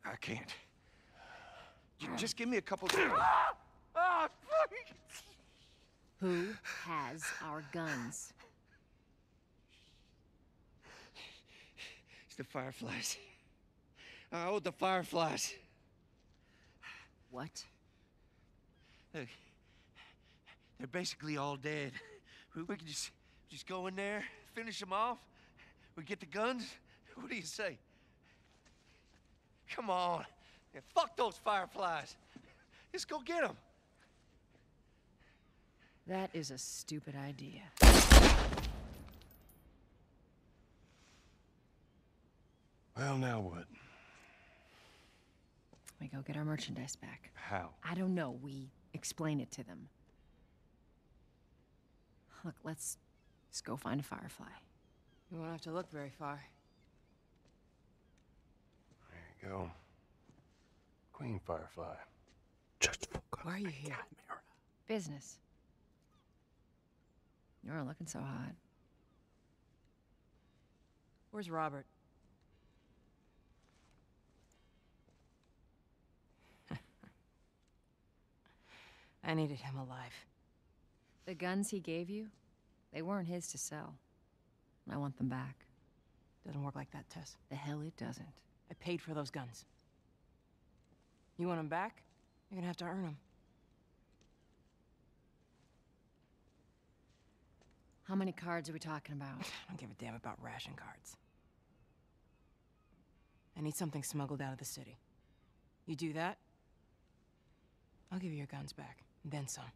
I can't. J just give me a couple. Ah, Who has our guns? It's the Fireflies. I owed the Fireflies. What? Look, they're basically all dead. We, we can just, just go in there, finish them off. We get the guns. What do you say? Come on. Yeah, fuck those Fireflies. Let's go get them. That is a stupid idea. Well, now what? We go get our merchandise back. How? I don't know. We explain it to them. Look, let's just go find a Firefly. You won't have to look very far. There you go. Queen Firefly. Just focus. Why are you here? Business. You're looking so hot. Where's Robert? I needed him alive. The guns he gave you, they weren't his to sell. I want them back. Doesn't work like that, Tess. The hell it doesn't. I paid for those guns. You want them back? You're gonna have to earn them. How many cards are we talking about? I don't give a damn about ration cards. I need something smuggled out of the city. You do that, I'll give you your guns back, and then some.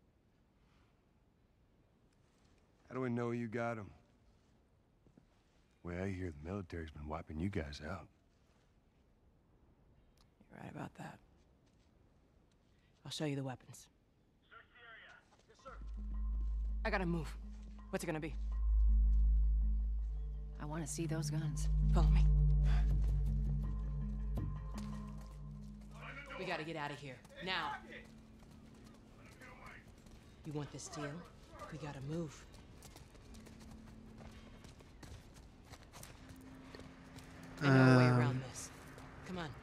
How do we know you got them? Well, I hear the military's been wiping you guys out. You're right about that. I'll show you the weapons. Search the area. Yes, sir. I gotta move. What's it gonna be? I want to see those guns. Follow me. We gotta get out of here. Now. You want this deal? We gotta move. I know a way around this. Come on.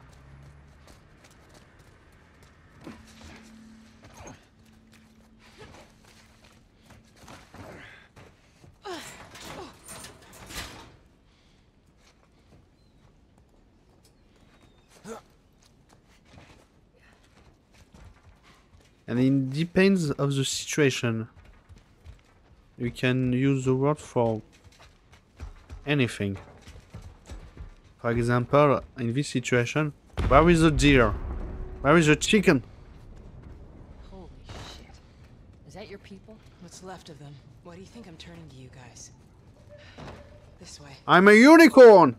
And it depends of the situation. You can use the word for anything. For example, in this situation, where is the deer? Where is the chicken? Holy shit. Is that your people? What's left of them? Why do you think I'm turning to you guys? This way. I'm a unicorn!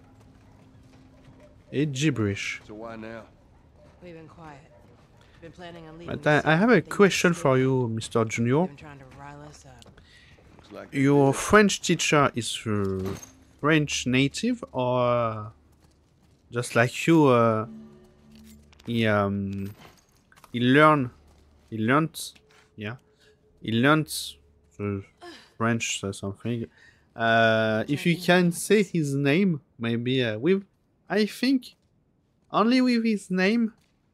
It's gibberish. So why now? We've been quiet. Been planning on leaving. But I, I have a question for you, Mister Junior. Been trying to rile us up. Like Your French teacher is uh, French native, or just like you, uh, he um he learn, he learned, yeah, he learned uh, French or something. Uh, if you can say his name, maybe uh, with, I think, only with his name,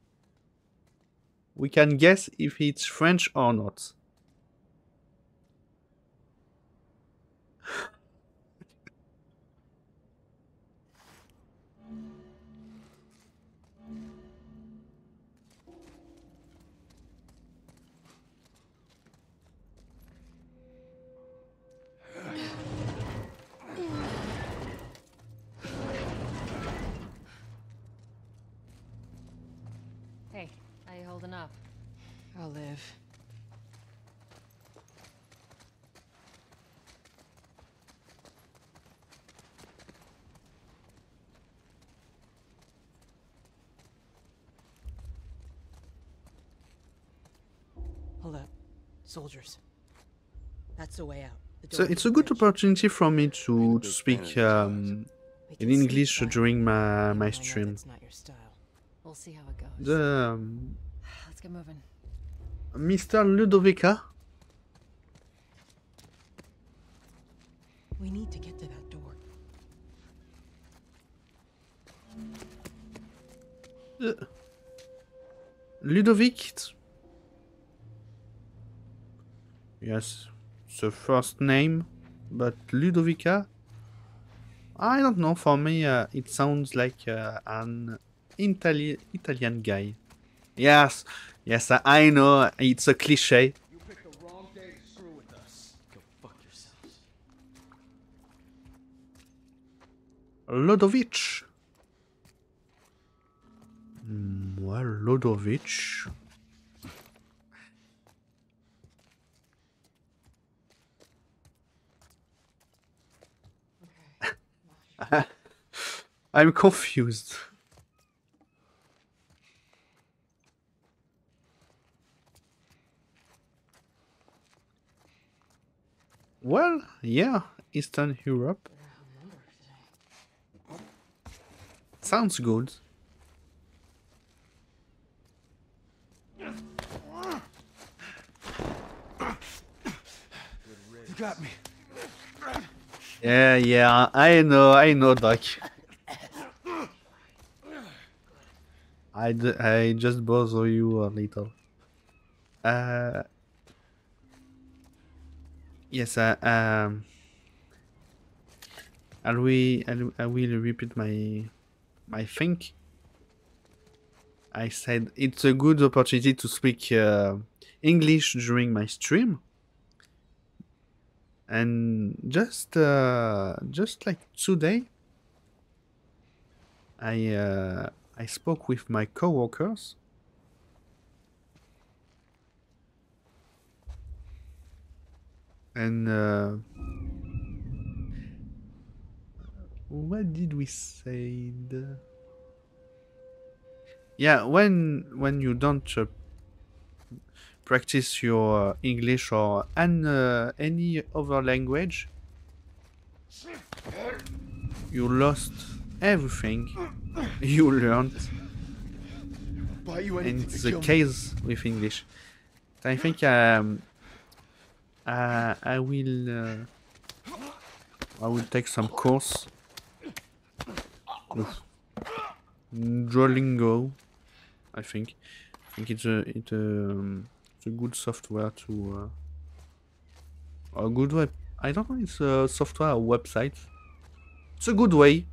we can guess if it's French or not. Hey, how you holding up? I'll live. Hold up. Soldiers. That's the way out. The So door it's to a the good bridge. opportunity for me to, to speak um, in English during my, my stream. That's not your style. We'll see how it goes. The um, Let's get moving. Mister Ludovica. We need to get to that door. Uh, Ludovic. Yes, the first name, but Ludovica. I don't know. For me, uh, it sounds like uh, an Itali Italian guy. Yes, yes, I, I know. It's a cliche. You picked the wrong day to screw with us. Go fuck yourselves. Ludovic. Mm, well, Ludovic. I'm confused. Well, yeah, Eastern Europe. Sounds good. You got me. Yeah, yeah, I know, I know, Doc. I, d I just bother you a little. Uh, yes, uh, um, I'll we, I'll, I will repeat my, my think. I said it's a good opportunity to speak uh, English during my stream. And just, uh, just like today, I, uh, I spoke with my coworkers. And, uh, what did we say? Yeah, when, when you don't uh, practice your English or an, uh, any other language, you lost everything you learned. And it's the case with English. I think um, uh, I will uh, I will take some course with Duolingo. I think I think it's a it's a, um, it's a good software to uh, a good web. I don't know. It's a software or website. It's a good way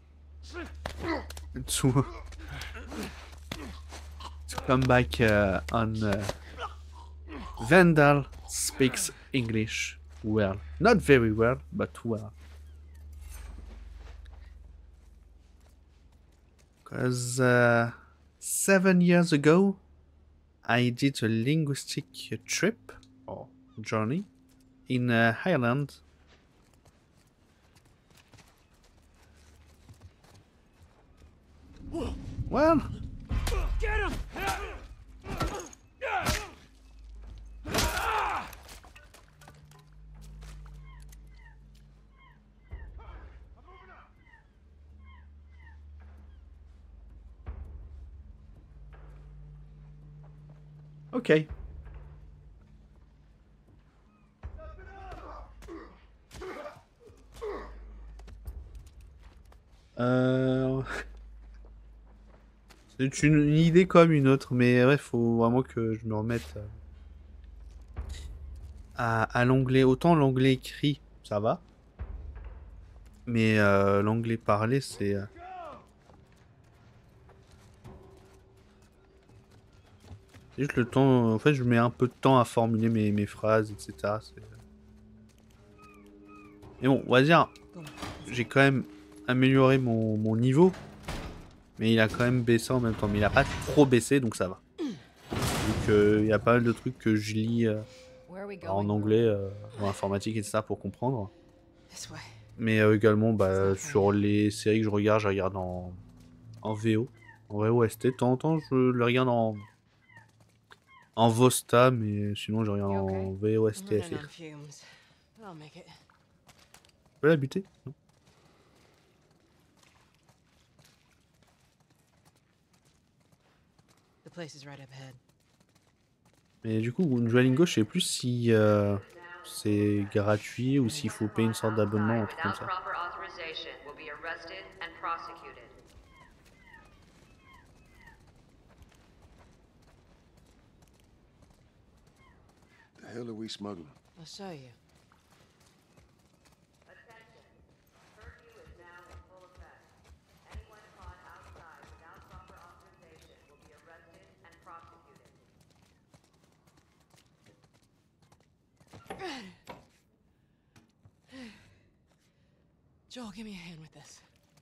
to to come back uh, on. Uh, Vandal speaks English well, not very well, but well. Because uh, seven years ago, I did a linguistic trip or journey in uh, Ireland. Well, get him! Okay. Euh... C'est une, une idée comme une autre, mais ouais, faut vraiment que je me remette à, à l'anglais. Autant l'anglais écrit, ça va. Mais euh, l'anglais parlé, c'est... Euh... C'est juste le temps... En fait, je mets un peu de temps à formuler mes, mes phrases, et cetera. Mais bon, on va dire... J'ai quand même amélioré mon, mon niveau. Mais il a quand même baissé en même temps. Mais il a pas trop baissé, donc ça va. Donc euh, il y a pas mal de trucs que je lis euh, en anglais, euh, en informatique et cetera pour comprendre. Mais euh, également bah, sur les séries que je regarde, je regarde en, en V O. En V O S T. De temps en temps, je le regarde en, en Vosta, mais sinon je regarde en V O S T F R. Tu peux la buter? Non. Mais du coup, Duolingo, je sais plus si euh, c'est gratuit ou s'il faut payer une sorte d'abonnement, un truc comme ça. The hell are we smuggling? I'll show you. Attention. Curfew is now in full effect. Anyone caught outside without proper authorization will be arrested and prosecuted. Joel, give me a hand with this.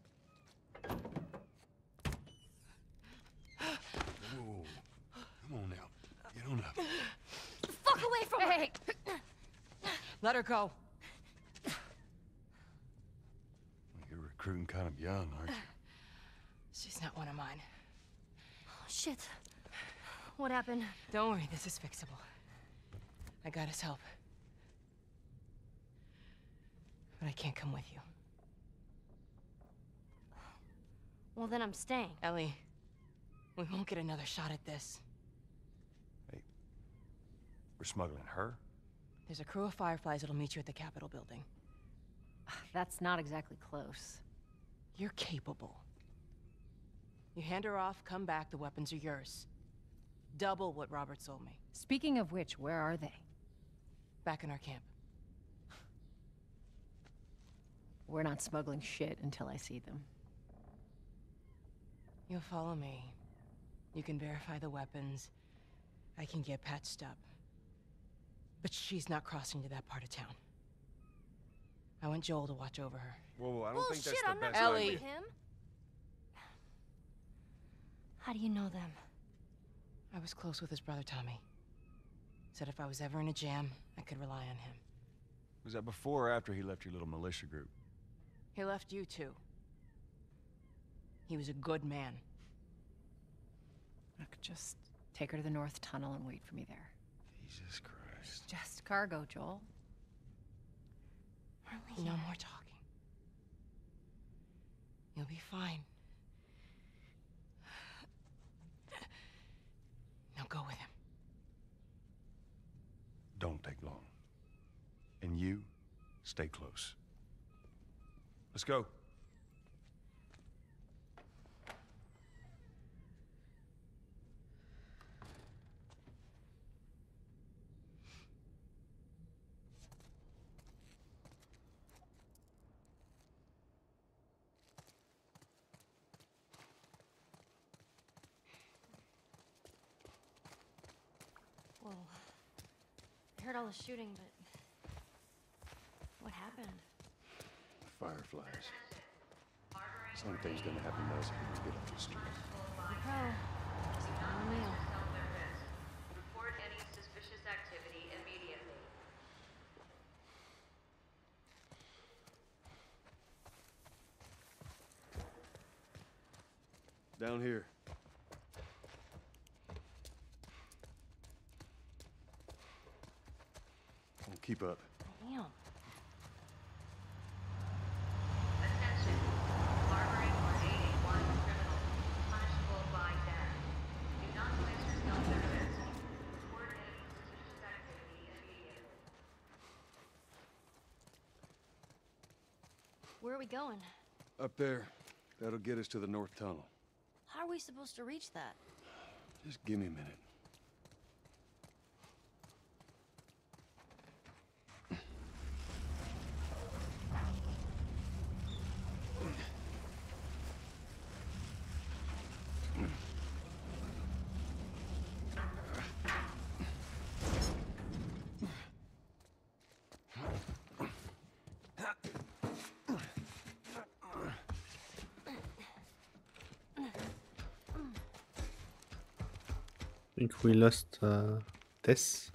Whoa. Come on now. Get on up. Fuck away from Hey! Let her go. You're recruiting kind of young, aren't you? She's not one of mine. Oh, shit. What happened? Don't worry, this is fixable. I got his help. But I can't come with you. Well, then I'm staying. Ellie, we won't get another shot at this. We're smuggling her? There's a crew of Fireflies that'll meet you at the Capitol building. That's not exactly close. You're capable. You hand her off, come back, the weapons are yours. Double what Robert sold me. Speaking of which, where are they? Back in our camp. We're not smuggling shit until I see them. You'll follow me. You can verify the weapons. I can get patched up. But she's not crossing to that part of town. I want Joel to watch over her. Whoa, whoa, I don't Bullshit, think that's the I'm not best Ellie. going idea. with him. How do you know them? I was close with his brother Tommy. Said if I was ever in a jam, I could rely on him. Was that before or after he left your little militia group? He left you too. He was a good man. I could just take her to the North Tunnel and wait for me there. Jesus Christ. Just cargo, Joel. No more talking. You'll be fine. Now go with him. Don't take long. And you, stay close. Let's go. Well, I heard all the shooting, but what happened? The Fireflies. Same thing's gonna happen to us if we get off the street. Pro. Just on the wheel. Report any suspicious activity immediately. Down here. Don't keep up. Damn. Attention. Harboring or aiding one criminal punishable by death. Do not place yourself at risk. Report any suspicious activity immediately. Where are we going? Up there. That'll get us to the North Tunnel. How are we supposed to reach that? Just give me a minute. I think we lost uh, Tess.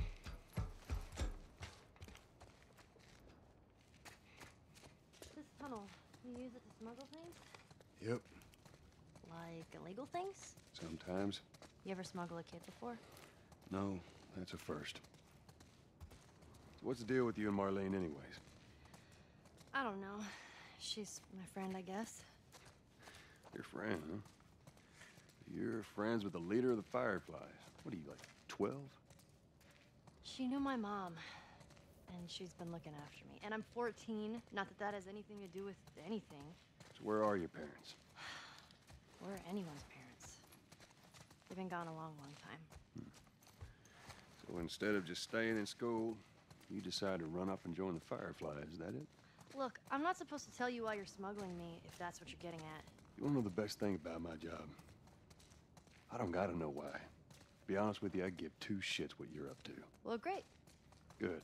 This tunnel, you use it to smuggle things? Yep. Like illegal things? Sometimes. You ever smuggle a kid before? No, that's a first. So what's the deal with you and Marlene anyways? I don't know. She's my friend, I guess. Your friend, huh? You're friends with the leader of the Fireflies. What are you, like, twelve? She knew my mom, and she's been looking after me. And I'm fourteen. Not that that has anything to do with anything. So where are your parents? We're anyone's parents. They've been gone a long, long time. So So instead of just staying in school, you decide to run up and join the Fireflies, is that it? Look, I'm not supposed to tell you why you're smuggling me, if that's what you're getting at. You wanna know the best thing about my job? I don't gotta know why. To be honest with you, I give two shits what you're up to. Well, great. Good.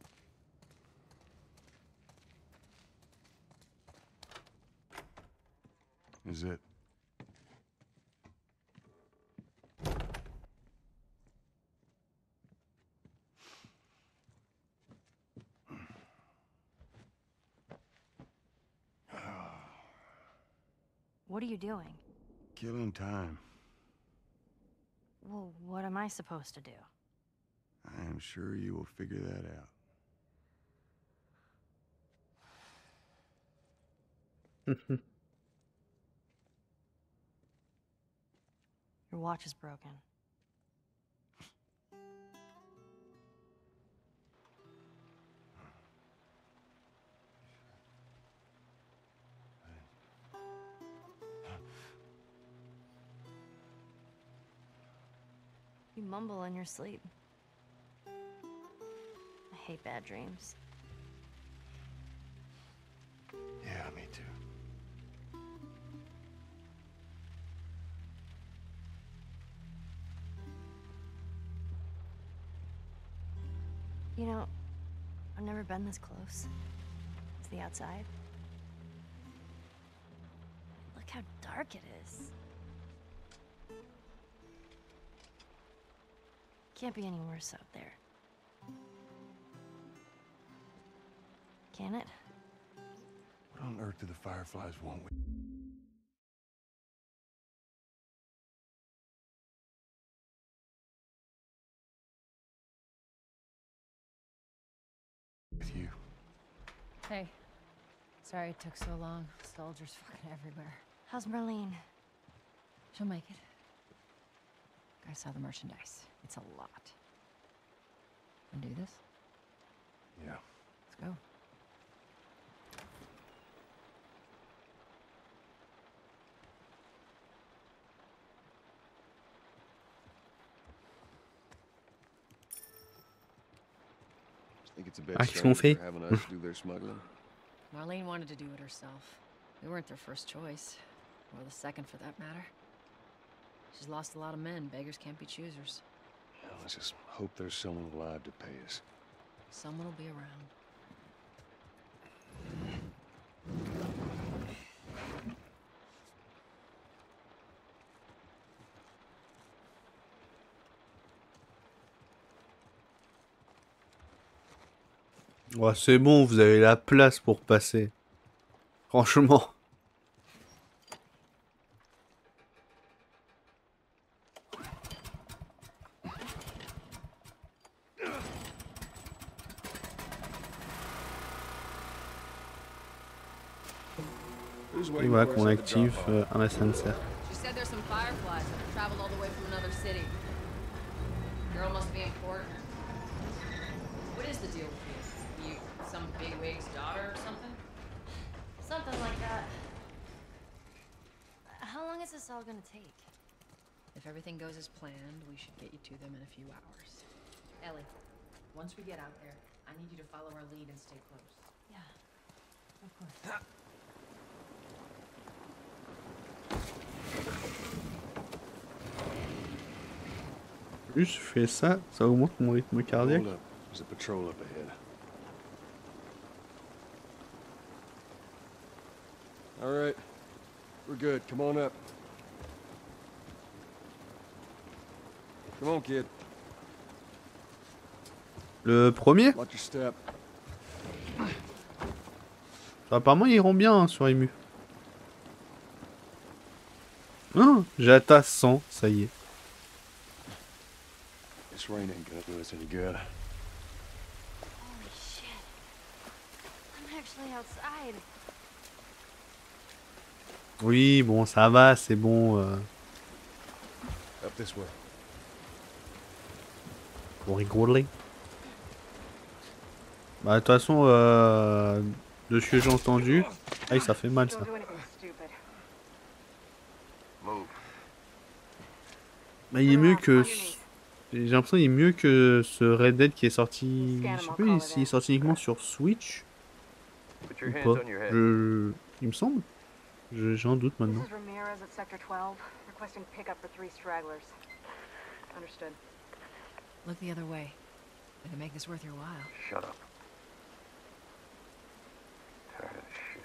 Is it? What are you doing? Killing time. Well, what am I supposed to do? I am sure you will figure that out. Your watch is broken. You mumble in your sleep. I hate bad dreams. Yeah, me too. You know, I've never been this close to the outside. Look how dark it is. Can't be any worse out there. Can it? What on earth do the Fireflies want with with you? Hey. Sorry it took so long. Soldiers fucking everywhere. How's Marlene? She'll make it. I saw the merchandise. It's a lot. Wanna do this? Yeah. Let's go. Think it's a bit Ah, qu'est-ce qu'on strange fait? for having us do their smuggling. Marlene wanted to do it herself. We weren't their first choice. Or the second, for that matter. She's lost a lot of men. Beggars can't be choosers. Yeah, let's just hope there's someone alive to pay us. Someone will be around. Ouais, c'est bon, vous avez la place pour passer. Franchement. Et voilà qu'on active euh, un ascenseur. She said there's some fireflies that have traveled all the way from another city. Girl must be important. What is the deal with you? You some bigwig's daughter or something? Something like that. How long is this all gonna take? If everything goes as planned, we should get you to them in a few hours. Ellie, once we get out there, I need you to follow our lead and stay close. Yeah, of course. Plus je fais ça, ça augmente mon rythme cardiaque. Hold up. There's a patrol up ahead. All right. We're good. Come on up. Come on, kid. Le premier? Watch your step. Apparemment ils iront bien hein, sur Emu. Ah, Jata cent, ça y est. This rain ain't gonna do us any good. Holy shit. I'm actually outside. Oui, bon, ça va, c'est bon. Euh... Up this way. Pour rigoler. Bah, de toute façon, euh... de ce que j'ai entendu. Aïe, ça fait mal ça. Bah, il est mieux que. J'ai l'impression qu'il est mieux que ce Red Dead qui est sorti. Je sais plus s'il est sorti uniquement sur Switch. Ou pas. Je... Il me semble. J'en doute maintenant. This is Ramirez at Sector twelve, requesting pickup for three stragglers. Understood. Look the other way. Better make this worth your while. Shut up. Tired of shit.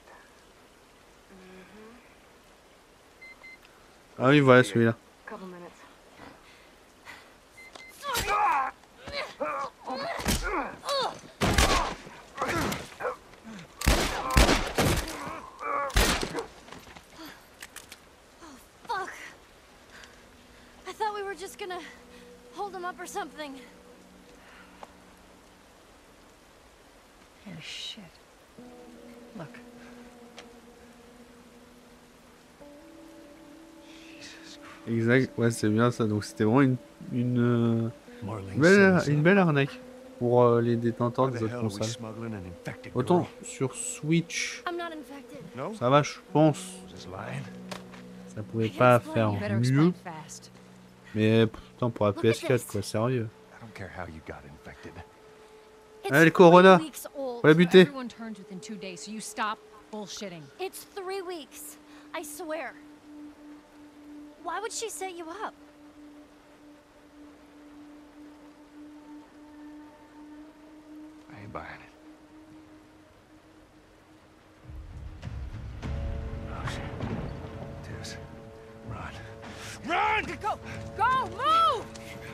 Ah oui, voilà celui-là. Couple minutes. Fuck! I thought we were just gonna hold him up or something. Oh shit. Look. Exact, ouais c'est bien ça, donc c'était vraiment une, une, euh, belle, une belle arnaque pour euh, les détenteurs des autres consoles. Autant sur Switch, ça va je pense, ça pouvait pas faire mieux, mais putain pour la P S quatre quoi, sérieux. Allez Corona, on l'a buté. It's three weeks, I swear. Why would she set you up? I ain't buying it. Oh shit. Tess, run. Run! Go! Go! Move!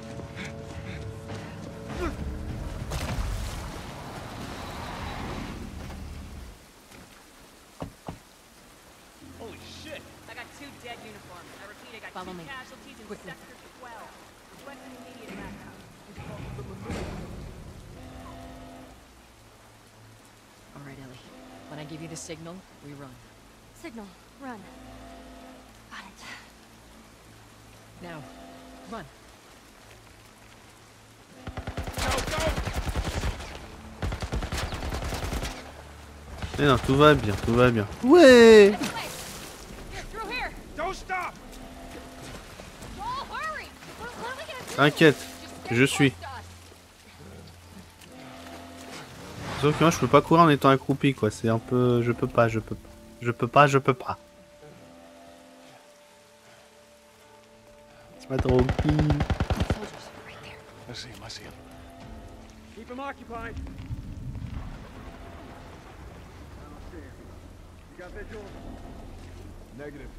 Holy shit! I got two dead uniforms. I repeat, I got Follow two me. Casualties in Quickly. Sector twelve. Requesting immediate backup. All right, Ellie. When I give you the signal, we run. Signal, run. Got it. Now, run. Mais non, tout va bien, tout va bien. Ouais! Through here. Don't stop! Joel, hurry! What, what are we gonna do? T'inquiète, je suis. Sauf que moi je peux pas courir en étant accroupi quoi, c'est un peu... Je peux pas, je peux pas. Je peux pas, je peux pas. C'est pas trop pire. I see him, I see him. Keep him occupied. You got visual? Negative.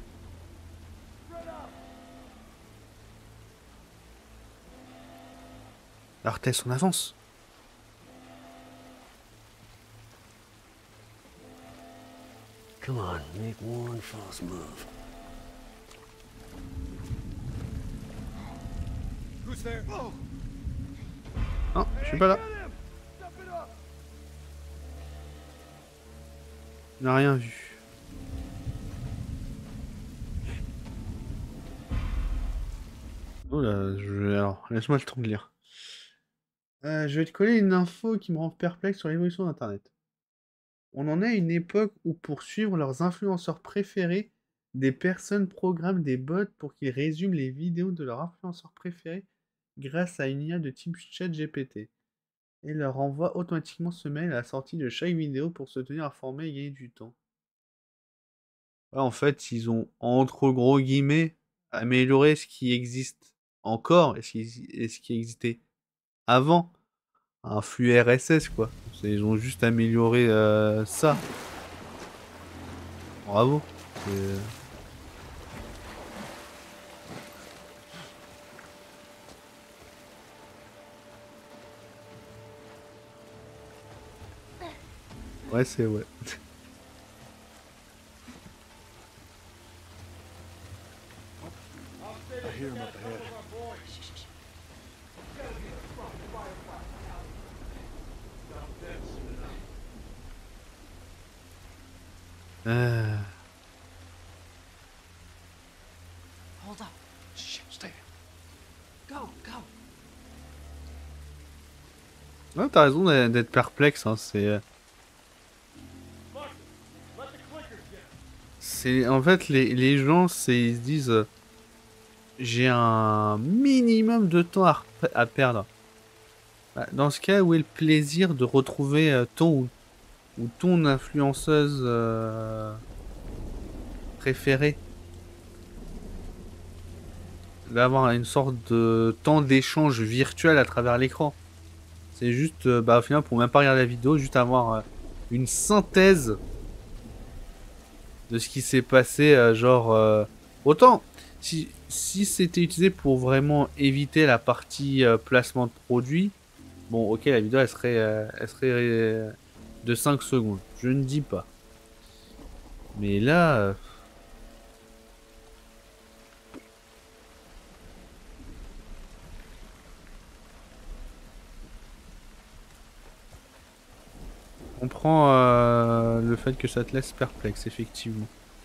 Arthès, on avance. Come on, make one false move. Who's there? Oh! Non, je suis pas là. Il n'a rien vu. Oh là, je vais... Alors, laisse-moi le temps de lire. Euh, je vais te coller une info qui me rend perplexe sur l'évolution d'Internet. On en est à une époque où pour suivre leurs influenceurs préférés, des personnes programment des bots pour qu'ils résument les vidéos de leurs influenceurs préférés grâce à une I A de type ChatGPT et leur envoient automatiquement ce mail à la sortie de chaque vidéo pour se tenir informés et gagner du temps. Ouais, en fait, ils ont, entre gros guillemets, amélioré ce qui existe encore et ce qui, et ce qui existait avant. Un flux R S S, quoi. Ils ont juste amélioré euh, ça. Bravo. Ouais, c'est ouais. I hear him up ahead. Euh... Hold up. Shit, stay there. Go, go. Ouais, t'as raison d'être perplexe, hein, c'est... C'est... En fait, les, les gens, c'est, ils se disent... euh, j'ai un minimum de temps à, à perdre. Bah, dans ce cas, où est le plaisir de retrouver euh, ton ou, ou ton influenceuse euh, préférée? D'avoir une sorte de temps d'échange virtuel à travers l'écran. C'est juste, euh, bah au final, pour même pas regarder la vidéo, juste avoir euh, une synthèse de ce qui s'est passé, euh, genre... Euh, autant, si, si c'était utilisé pour vraiment éviter la partie euh, placement de produit, bon, ok, la vidéo, elle serait, euh, elle serait euh, de cinq secondes. Je ne dis pas. Mais là... Euh, on comprend euh, le fait que ça te laisse perplexe, effectivement.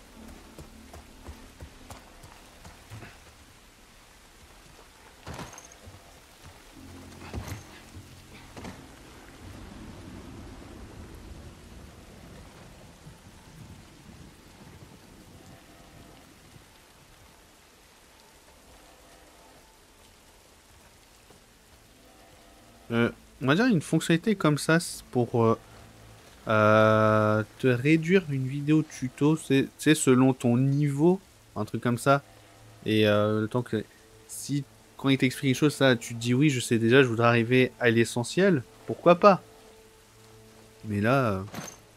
Euh, on va dire une fonctionnalité comme ça, c'est pour... Euh, Euh, te réduire une vidéo tuto, c'est selon ton niveau, un truc comme ça. Et euh, le temps que si quand il t'explique quelque chose, ça, tu te dis oui, je sais déjà, je voudrais arriver à l'essentiel, pourquoi pas. Mais là. Euh...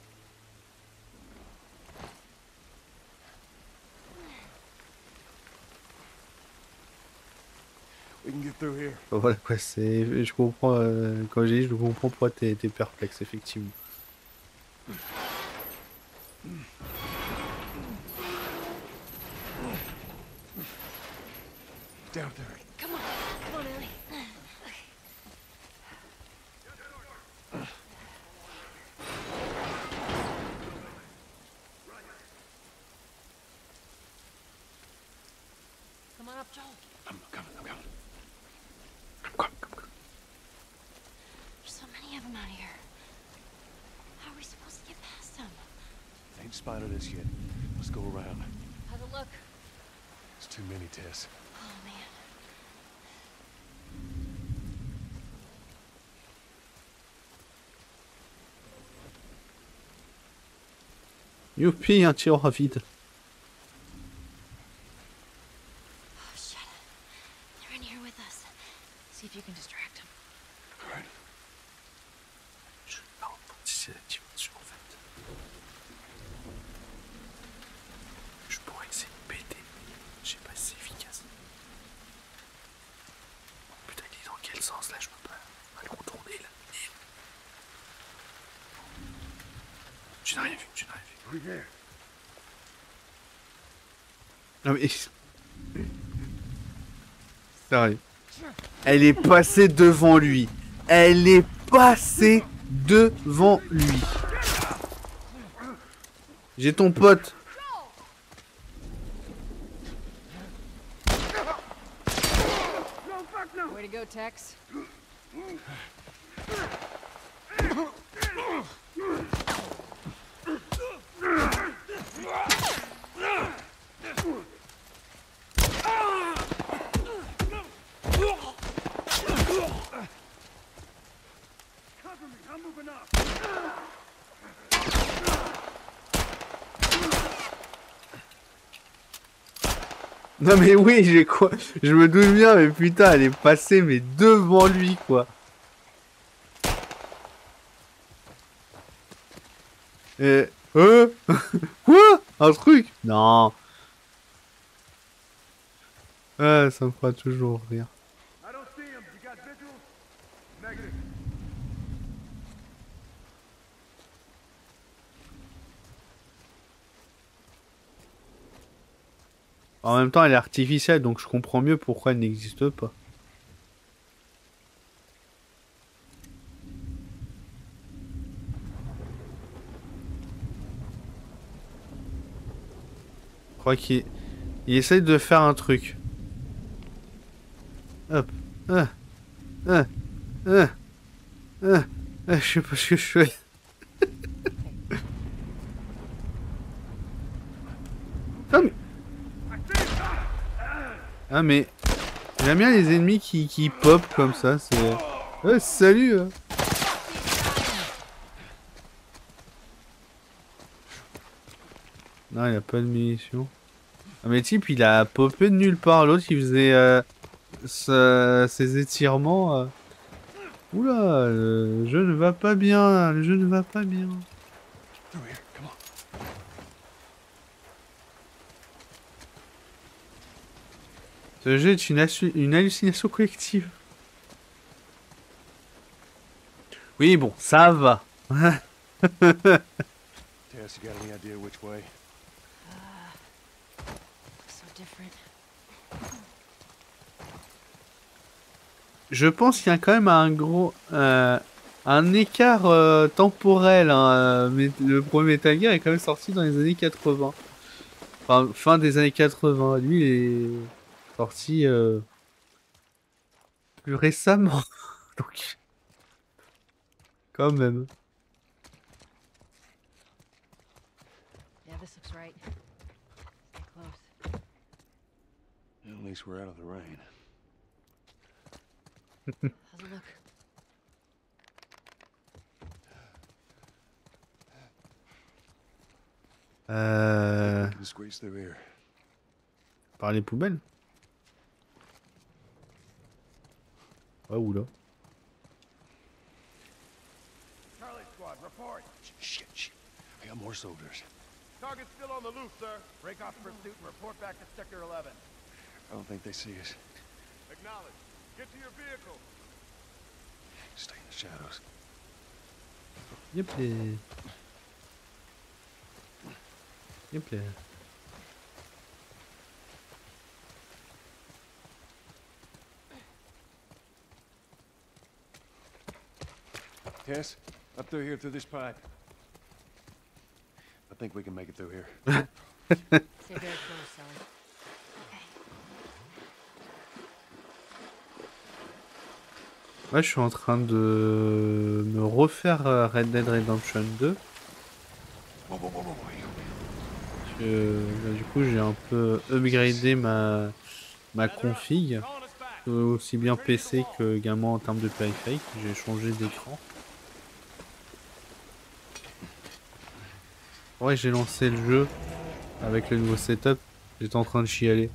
We can get through here. Voilà quoi, c'est. Je comprends. Euh, quand j'ai dit, je comprends pourquoi t'es perplexe, effectivement. Down there. Come on, come on, Ellie. Come on up, Joel. I'm coming, I'm coming. I'm coming, I'm coming. There's so many of them out here. How are we supposed to get past them? Ain't spotted us yet. Let's go around. How's it look? It's too many, Tess. Oh, man. Youpi, un tiroir vide. Oh, shit. They're in here with us. See if you can distract them. Right. Je me demande si c'est la dimension, en fait. Je pourrais essayer de péter. Je sais pas si c'est efficace. Putain, il est dans quel sens là? Je peux pas le contourner là. Tu n'as rien vu, tu n'as rien vu. Non mais... Sérieux. Elle est passée devant lui. Elle est passée devant lui. J'ai ton pote. Way to go, Tex. Non mais oui, j'ai quoi? Je me doute bien, mais putain, elle est passée mais devant lui quoi. Et... Euh quoi? Un truc? Non. Ah, ça me fera toujours rire. En même temps, elle est artificielle, donc je comprends mieux pourquoi elle n'existe pas. Je crois qu'il il essaye de faire un truc. Hop. Ah. Ah. Ah. Ah. Ah. Je sais pas ce que je fais. Non mais... Ah mais j'aime bien les ennemis qui, qui pop comme ça, c'est... Ouais, salut hein. Non, il a pas de munitions. Ah mais type, il a popé de nulle part. L'autre, il faisait euh, ce, ses étirements. Euh... Oula, le jeu ne va pas bien, le jeu ne va pas bien. Ce jeu est une, une hallucination collective. Oui, bon, ça va. Tess, you got any idea which way? So different. Je pense qu'il y a quand même un gros... Euh, un écart euh, temporel. Hein, mais le premier Metal Gear est quand même sorti dans les années quatre-vingts. Enfin, fin des années quatre-vingts. Lui, il est sorti euh, plus récemment. Donc, quand même. Yeah, this looks right. Stay close. At least we're out of the rain. How's it look? Euh... Squeeze through here. Par les poubelles. Ouais, oula. Charlie squad, report. Shit, shit. I got more soldiers. Target's still on the loose, sir. Break off pursuit and report back to Sector eleven. I don't think they see us. Acknowledge. Get to your vehicle. Stay in the shadows. Yep. Yep. Tess, up through here through this pipe. I think we can make it through here. Stay very close, son. Ouais, je suis en train de me refaire Red Dead Redemption deux. Que, bah, du coup, j'ai un peu upgradé ma, ma config. Aussi bien P C que également en termes de périphérique. J'ai changé d'écran. Ouais, j'ai lancé le jeu avec le nouveau setup. J'étais en train de chialer.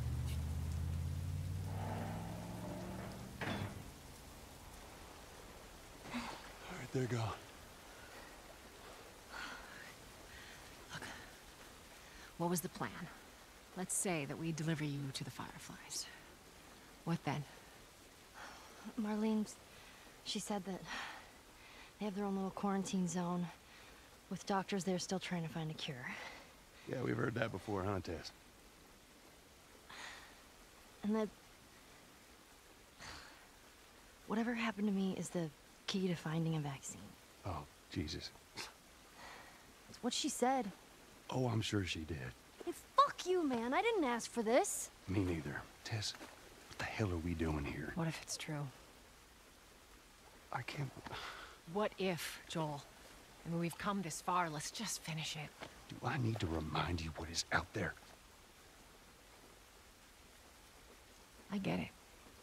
They're gone. Look, what was the plan? Let's say that we deliver you to the Fireflies. What then? Marlene, she said that they have their own little quarantine zone with doctors there still trying to find a cure. Yeah, we've heard that before, huh, Tess? And that whatever happened to me is the key to finding a vaccine. Oh, Jesus. It's what she said. Oh, I'm sure she did. Hey, fuck you, man. I didn't ask for this. Me neither. Tess, what the hell are we doing here? What if it's true? I can't... What if, Joel? I mean, we've come this far. Let's just finish it. Do I need to remind you what is out there? I get it.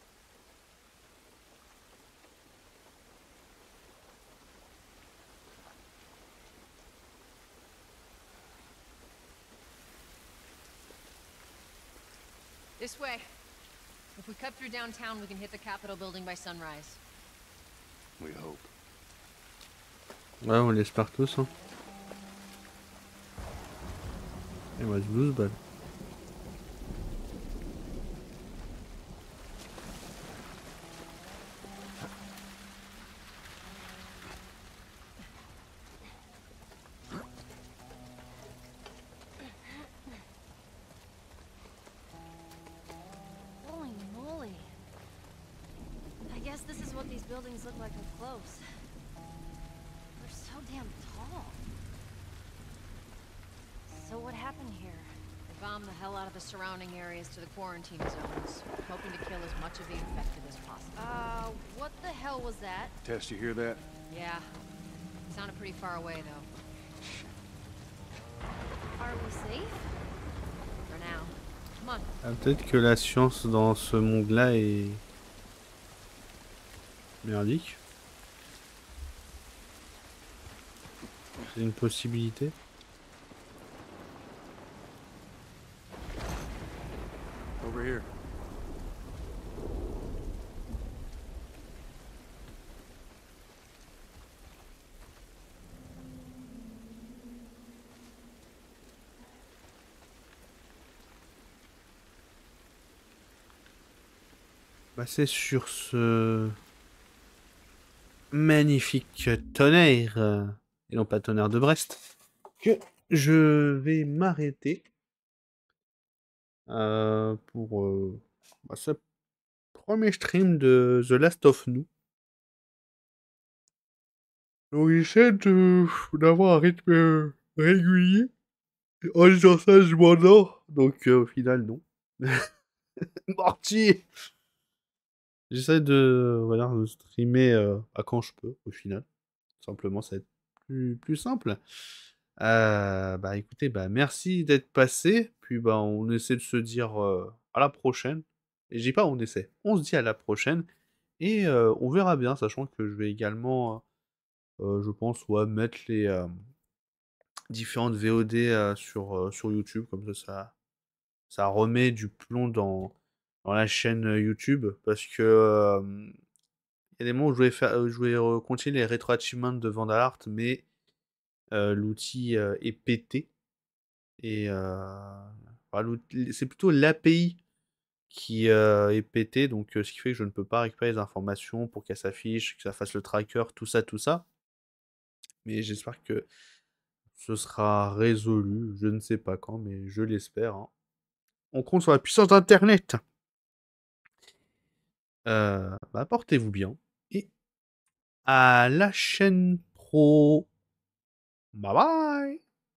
This way. If we cut through downtown, we can hit the Capitol building by sunrise. We hope. Ouais, on l'espère tous. Hein. Il me reste douze balles. Holy moly. I guess this is what these buildings look like up close. They're so damn tall. So what happened here? They bombed the hell out of the surrounding areas to the quarantine zones, hoping to kill as much of the infected as possible. Uh, what the hell was that? Tess, you hear that? Yeah. Sounded pretty far away, though. Are we safe? For now. Come Come on. Ah, peut-être que la science dans ce monde-là est merdique. C'est une possibilité. Over here. Bah, c'est sur ce magnifique tonnerre, euh, et non pas tonnerre de Brest, que je vais m'arrêter euh, pour euh, bah, ce premier stream de The Last of Nous. Donc j'essaie de d'avoir un rythme euh, régulier. En disant ça, je m'endors. Donc euh, au final, non. Mortier. J'essaie de, voilà, de streamer euh, à quand je peux, au final. Simplement, ça va être plus, plus simple. Euh, bah écoutez, bah merci d'être passé. Puis bah on essaie de se dire euh, à la prochaine. Et je dis pas on essaie, on se dit à la prochaine. Et euh, on verra bien, sachant que je vais également, euh, je pense, ouais, mettre les euh, différentes V O D euh, sur, euh, sur YouTube. Comme ça, ça, ça remet du plomb dans, dans la chaîne euh, YouTube. Parce que euh, il y a des moments où je voulais, faire, euh, je voulais euh, continuer les rétro achievements de Vandal Art, mais euh, l'outil euh, est pété. Et euh, enfin, l'outil- c'est plutôt l'A P I qui euh, est pété, donc euh, ce qui fait que je ne peux pas récupérer les informations pour qu'elle s'affiche, que ça fasse le tracker, tout ça, tout ça. Mais j'espère que ce sera résolu. Je ne sais pas quand, mais je l'espère, hein. On compte sur la puissance d'Internet. Euh, bah, portez-vous bien. Et à la chaîne pro. Bye bye.